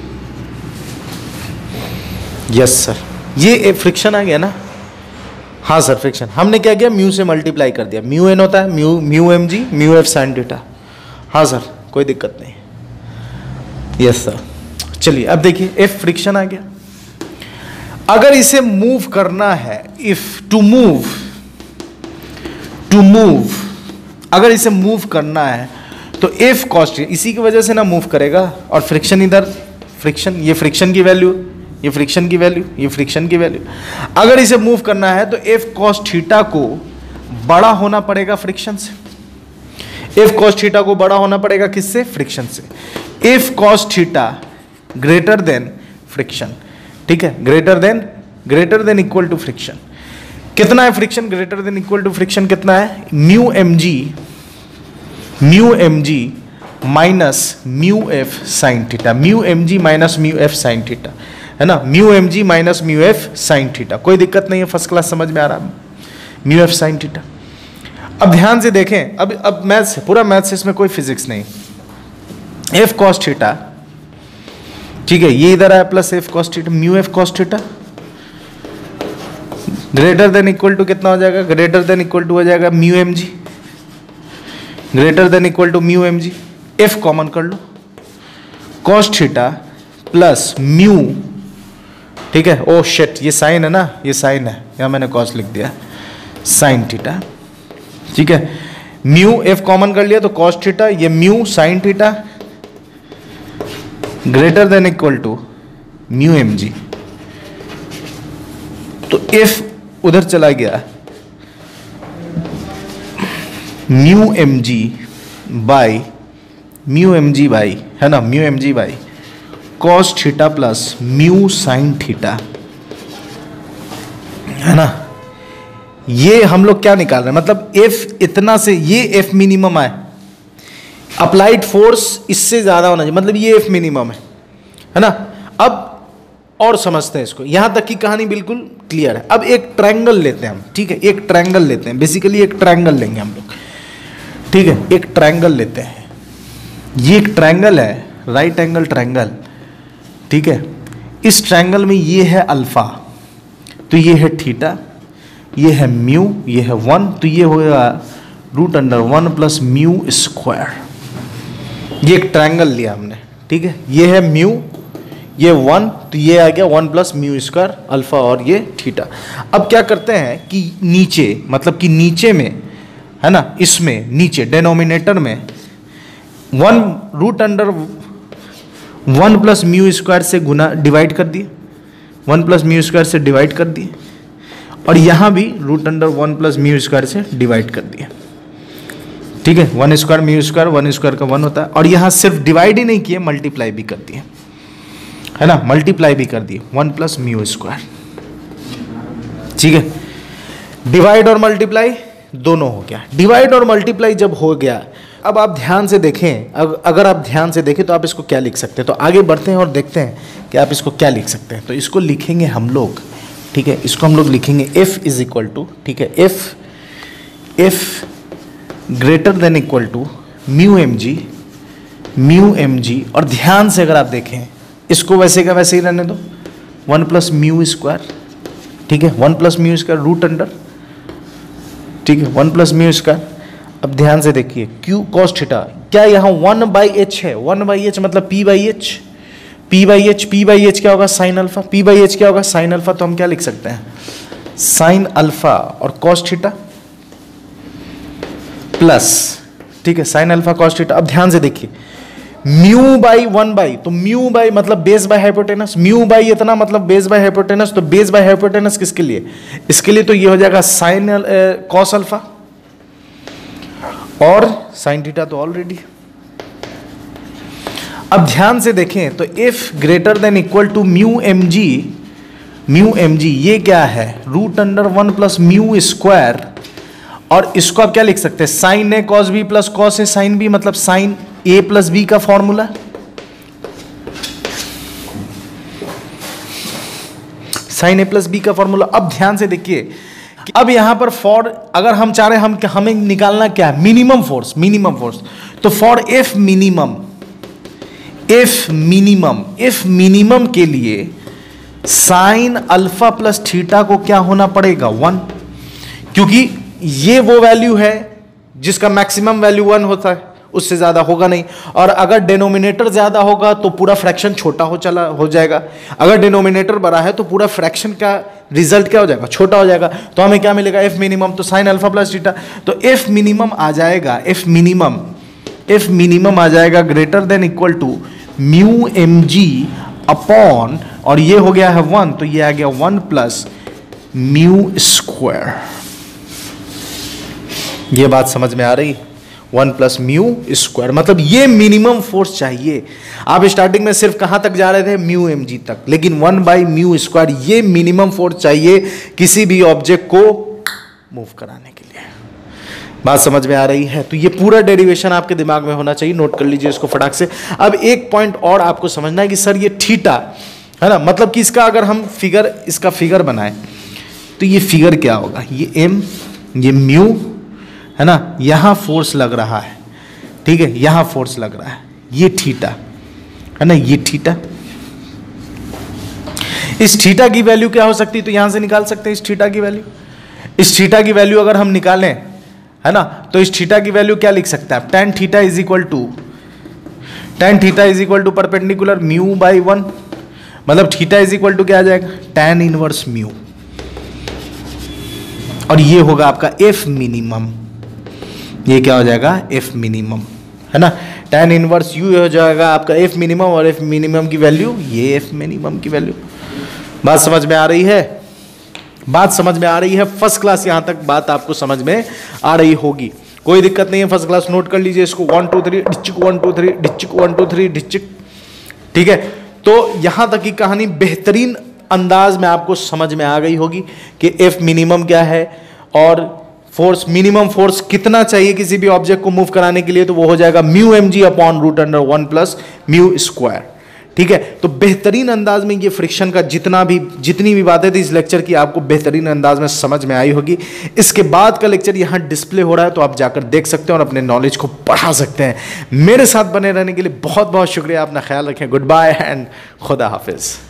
Yes sir, ये फ्रिक्शन आ गया ना। हाँ सर, फ्रिक्शन हमने क्या किया, म्यू से मल्टीप्लाई कर दिया, म्यू एन होता है mu M G mu F sine theta. हाँ सर, कोई दिक्कत नहीं। यस सर, चलिए अब देखिए, एफ फ्रिक्शन आ गया। अगर इसे मूव करना है, इफ टू मूव अगर इसे मूव करना है तो एफ कॉस्ट इसी की वजह से ना मूव करेगा, और फ्रिक्शन इधर, फ्रिक्शन, ये फ्रिक्शन की वैल्यू, ये फ्रिक्शन की वैल्यू, ये फ्रिक्शन की वैल्यू। अगर इसे मूव करना है तो एफ कॉस थीटा को बड़ा होना पड़ेगा फ्रिक्शन से। एफ कॉस थीटा को बड़ा होना पड़ेगा किससे, फ्रिक्शन से। F cos theta greater than friction, ठीक है, greater than equal to friction. कितना है फ्रिक्शन, greater than equal to friction कितना है, mu M G minus mu F sine theta, mu M G minus mu F sine theta, है ना, mu M G minus mu F sine theta. कोई दिक्कत नहीं है, फर्स्ट क्लास समझ में आ रहा है, म्यू एफ साइन थीटा। अब ध्यान से देखें, अब मैथ्स है, पूरा मैथ्स, इसमें कोई फिजिक्स नहीं। एफ कॉस थीटा, ठीक है, ये इधर आया plus F cos theta, mu F cos theta greater than equal to कितना हो जाएगा, ग्रेटर देन इक्वल टू हो जाएगा mu M G, greater than equal to mu M G. F common कर लो, कॉस थीटा प्लस म्यू, ठीक है, oh shit, ये साइन है ना, ये साइन है, यहां मैंने कॉस लिख दिया, साइन थीटा, ठीक है, म्यू एफ कॉमन कर लिया तो कॉस थीटा, ये mu sine theta greater than equal to mu M G. तो एफ उधर चला गया, म्यू एम जी बाई है ना, mu M G by cos theta plus mu sine theta, है ना। ये हम लोग क्या निकाल रहे हैं, मतलब एफ इतना से ये एफ मिनिमम आए, अप्लाइड फोर्स इससे ज्यादा होना चाहिए, मतलब ये एफ मिनिमम है ना। अब और समझते हैं इसको, यहां तक की कहानी बिल्कुल क्लियर है। अब एक ट्रायंगल लेते हैं हम, ठीक है, एक ट्रायंगल लेते हैं, बेसिकली एक ट्रायंगल लेंगे हम लोग, ठीक है, एक ट्रायंगल लेते हैं। ये एक ट्रायंगल है, राइट एंगल ट्रायंगल, ठीक है। इस ट्रायंगल में ये है अल्फा, तो ये है थीटा, ये है म्यू, ये है 1, तो ये होगा √1 प्लस म्यू स्क्वायर। ये एक ट्रायंगल लिया हमने, ठीक है, ये है म्यू, ये 1, तो ये आ गया 1 प्लस म्यू स्क्वायर अल्फा, और ये थीटा। अब क्या करते हैं कि नीचे, मतलब कि नीचे में, है ना, इसमें नीचे डिनोमिनेटर में 1 प्लस म्यू स्क्वायर से गुना डिवाइड कर दिए, 1 प्लस म्यू स्क्वायर से डिवाइड कर दिए, और यहाँ भी √1 प्लस म्यू स्क्वायर से डिवाइड कर दिए, ठीक है। 1 स्क्वायर म्यू स्क्वायर, 1 स्क्वायर का 1 होता है, और यहाँ सिर्फ डिवाइड ही नहीं किए, मल्टीप्लाई भी कर दिए, है ना, मल्टीप्लाई भी कर दिए 1 प्लस म्यू स्क्वायर, ठीक है। डिवाइड और मल्टीप्लाई दोनों हो गया। डिवाइड और मल्टीप्लाई जब हो गया, अब आप ध्यान से देखें, अगर आप ध्यान से देखें तो आप इसको क्या लिख सकते हैं। तो आगे बढ़ते हैं और देखते हैं कि आप इसको क्या लिख सकते हैं। तो इसको लिखेंगे हम लोग, ठीक है, इसको हम लोग लिखेंगे एफ इज इक्वल टू, ठीक है, F greater than equal to mu M G, और ध्यान से अगर आप देखें इसको वैसे का वैसे ही रहने दो, 1 प्लस म्यू स्क्वायर, ठीक है, 1 प्लस म्यू स्क्वायर √, ठीक है, 1 प्लस म्यू स्क्वायर। अब ध्यान से देखिए, क्यू कॉस थीटा, क्या यहाँ 1/h है? 1/h मतलब p/h, p/h क्या होगा? साइन अल्फा, p/h क्या होगा? Sine alpha. तो हम क्या लिख सकते हैं? साइन अल्फा और कॉस थीटा प्लस, ठीक है, साइन अल्फा कॉस थीटा। अब ध्यान से देखिए, म्यू बाई 1/, तो म्यू बाई मतलब base by hypotenuse, mu by इतना मतलब बेस बाय हाइपोटेनस, तो बेस बाय हाइपोटेनस किसके लिए? इसके लिए। तो ये हो जाएगा साइन कॉस अल्फा और साइन थीटा तो ऑलरेडी। अब ध्यान से देखें तो F greater than equal to mu M G, ये क्या है? √1 प्लस म्यू स्क्वायर, और इसको आप क्या लिख सकते हैं? Sine A cos B plus cos A sine B, मतलब साइन ए प्लस बी का formula, sine A plus B का फॉर्मूला। अब ध्यान से देखिए, अब यहां पर फॉर अगर हम चाह रहे हैं हमें निकालना क्या है? Minimum force. तो फॉर एफ मिनिमम के लिए साइन अल्फा प्लस थीटा को क्या होना पड़ेगा? 1, क्योंकि ये वो वैल्यू है जिसका मैक्सिमम वैल्यू 1 होता है, उससे ज्यादा होगा नहीं। और अगर डिनोमिनेटर ज्यादा होगा तो पूरा फ्रैक्शन छोटा हो जाएगा, अगर डिनोमिनेटर बड़ा है तो पूरा फ्रैक्शन का रिजल्ट क्या हो जाएगा? छोटा हो जाएगा। तो हमें क्या मिलेगा? एफ मिनिमम, तो साइन अल्फा प्लस थीटा, तो एफ मिनिमम आ जाएगा, एफ मिनिमम आ जाएगा greater than equal to mu M G upon, और ये हो गया है 1, तो ये आ गया 1 प्लस म्यू स्क्वायर। ये बात समझ में आ रही? 1 प्लस म्यू स्क्वायर, मतलब ये मिनिमम फोर्स चाहिए। आप स्टार्टिंग में सिर्फ कहां तक जा रहे थे? म्यू एम जी तक, लेकिन 1/म्यू स्क्वायर ये मिनिमम फोर्स चाहिए किसी भी ऑब्जेक्ट को मूव कराने के लिए। बात समझ में आ रही है? तो ये पूरा डेरिवेशन आपके दिमाग में होना चाहिए, नोट कर लीजिए इसको फटाक से। अब एक पॉइंट और आपको समझना है कि सर ये थीटा है ना, मतलब कि इसका अगर हम इसका फिगर बनाएं तो ये फिगर क्या होगा? ये एम, ये म्यू है ना, यहां फोर्स लग रहा है, ठीक है, यहां फोर्स लग रहा है, ये थीटा है ना, ये थीटा। इस थीटा की वैल्यू क्या हो सकती है? तो यहां से निकाल सकते हैं इस थीटा की वैल्यू। इस थीटा की वैल्यू अगर हम निकालें है ना, तो इस थीटा की वैल्यू क्या लिख सकते हैं आप? tan theta is equal to perpendicular mu by 1, मतलब थीटा इज इक्वल टू क्या आ जाएगा? tan इनवर्स म्यू, और ये होगा आपका एफ मिनिमम। ये क्या हो जाएगा? एफ मिनिमम है ना, tan इनवर्स यू हो जाएगा आपका एफ मिनिमम, और एफ मिनिमम की वैल्यू ये एफ मिनिमम की वैल्यू। बात समझ में आ रही है? बात समझ में आ रही है? फर्स्ट क्लास यहां तक बात आपको समझ में आ रही होगी, कोई दिक्कत नहीं है। फर्स्ट क्लास नोट कर लीजिए इसको, 1 2 3 डिचिक 1 2 3 डिचिक 1 2 3 डिचिक, ठीक है। तो यहां तक की कहानी बेहतरीन अंदाज में आपको समझ में आ गई होगी कि एफ मिनिमम क्या है और फोर्स, मिनिमम फोर्स कितना चाहिए किसी भी ऑब्जेक्ट को मूव कराने के लिए, तो वो हो जाएगा mu M G upon √1 plus mu square, ठीक है। तो बेहतरीन अंदाज में ये फ्रिक्शन का जितनी भी बातें थी इस लेक्चर की आपको बेहतरीन अंदाज में समझ में आई होगी। इसके बाद का लेक्चर यहाँ डिस्प्ले हो रहा है, तो आप जाकर देख सकते हैं और अपने नॉलेज को बढ़ा सकते हैं। मेरे साथ बने रहने के लिए बहुत बहुत शुक्रिया, अपना ख्याल रखें, गुड बाय एंड खुदा हाफिज।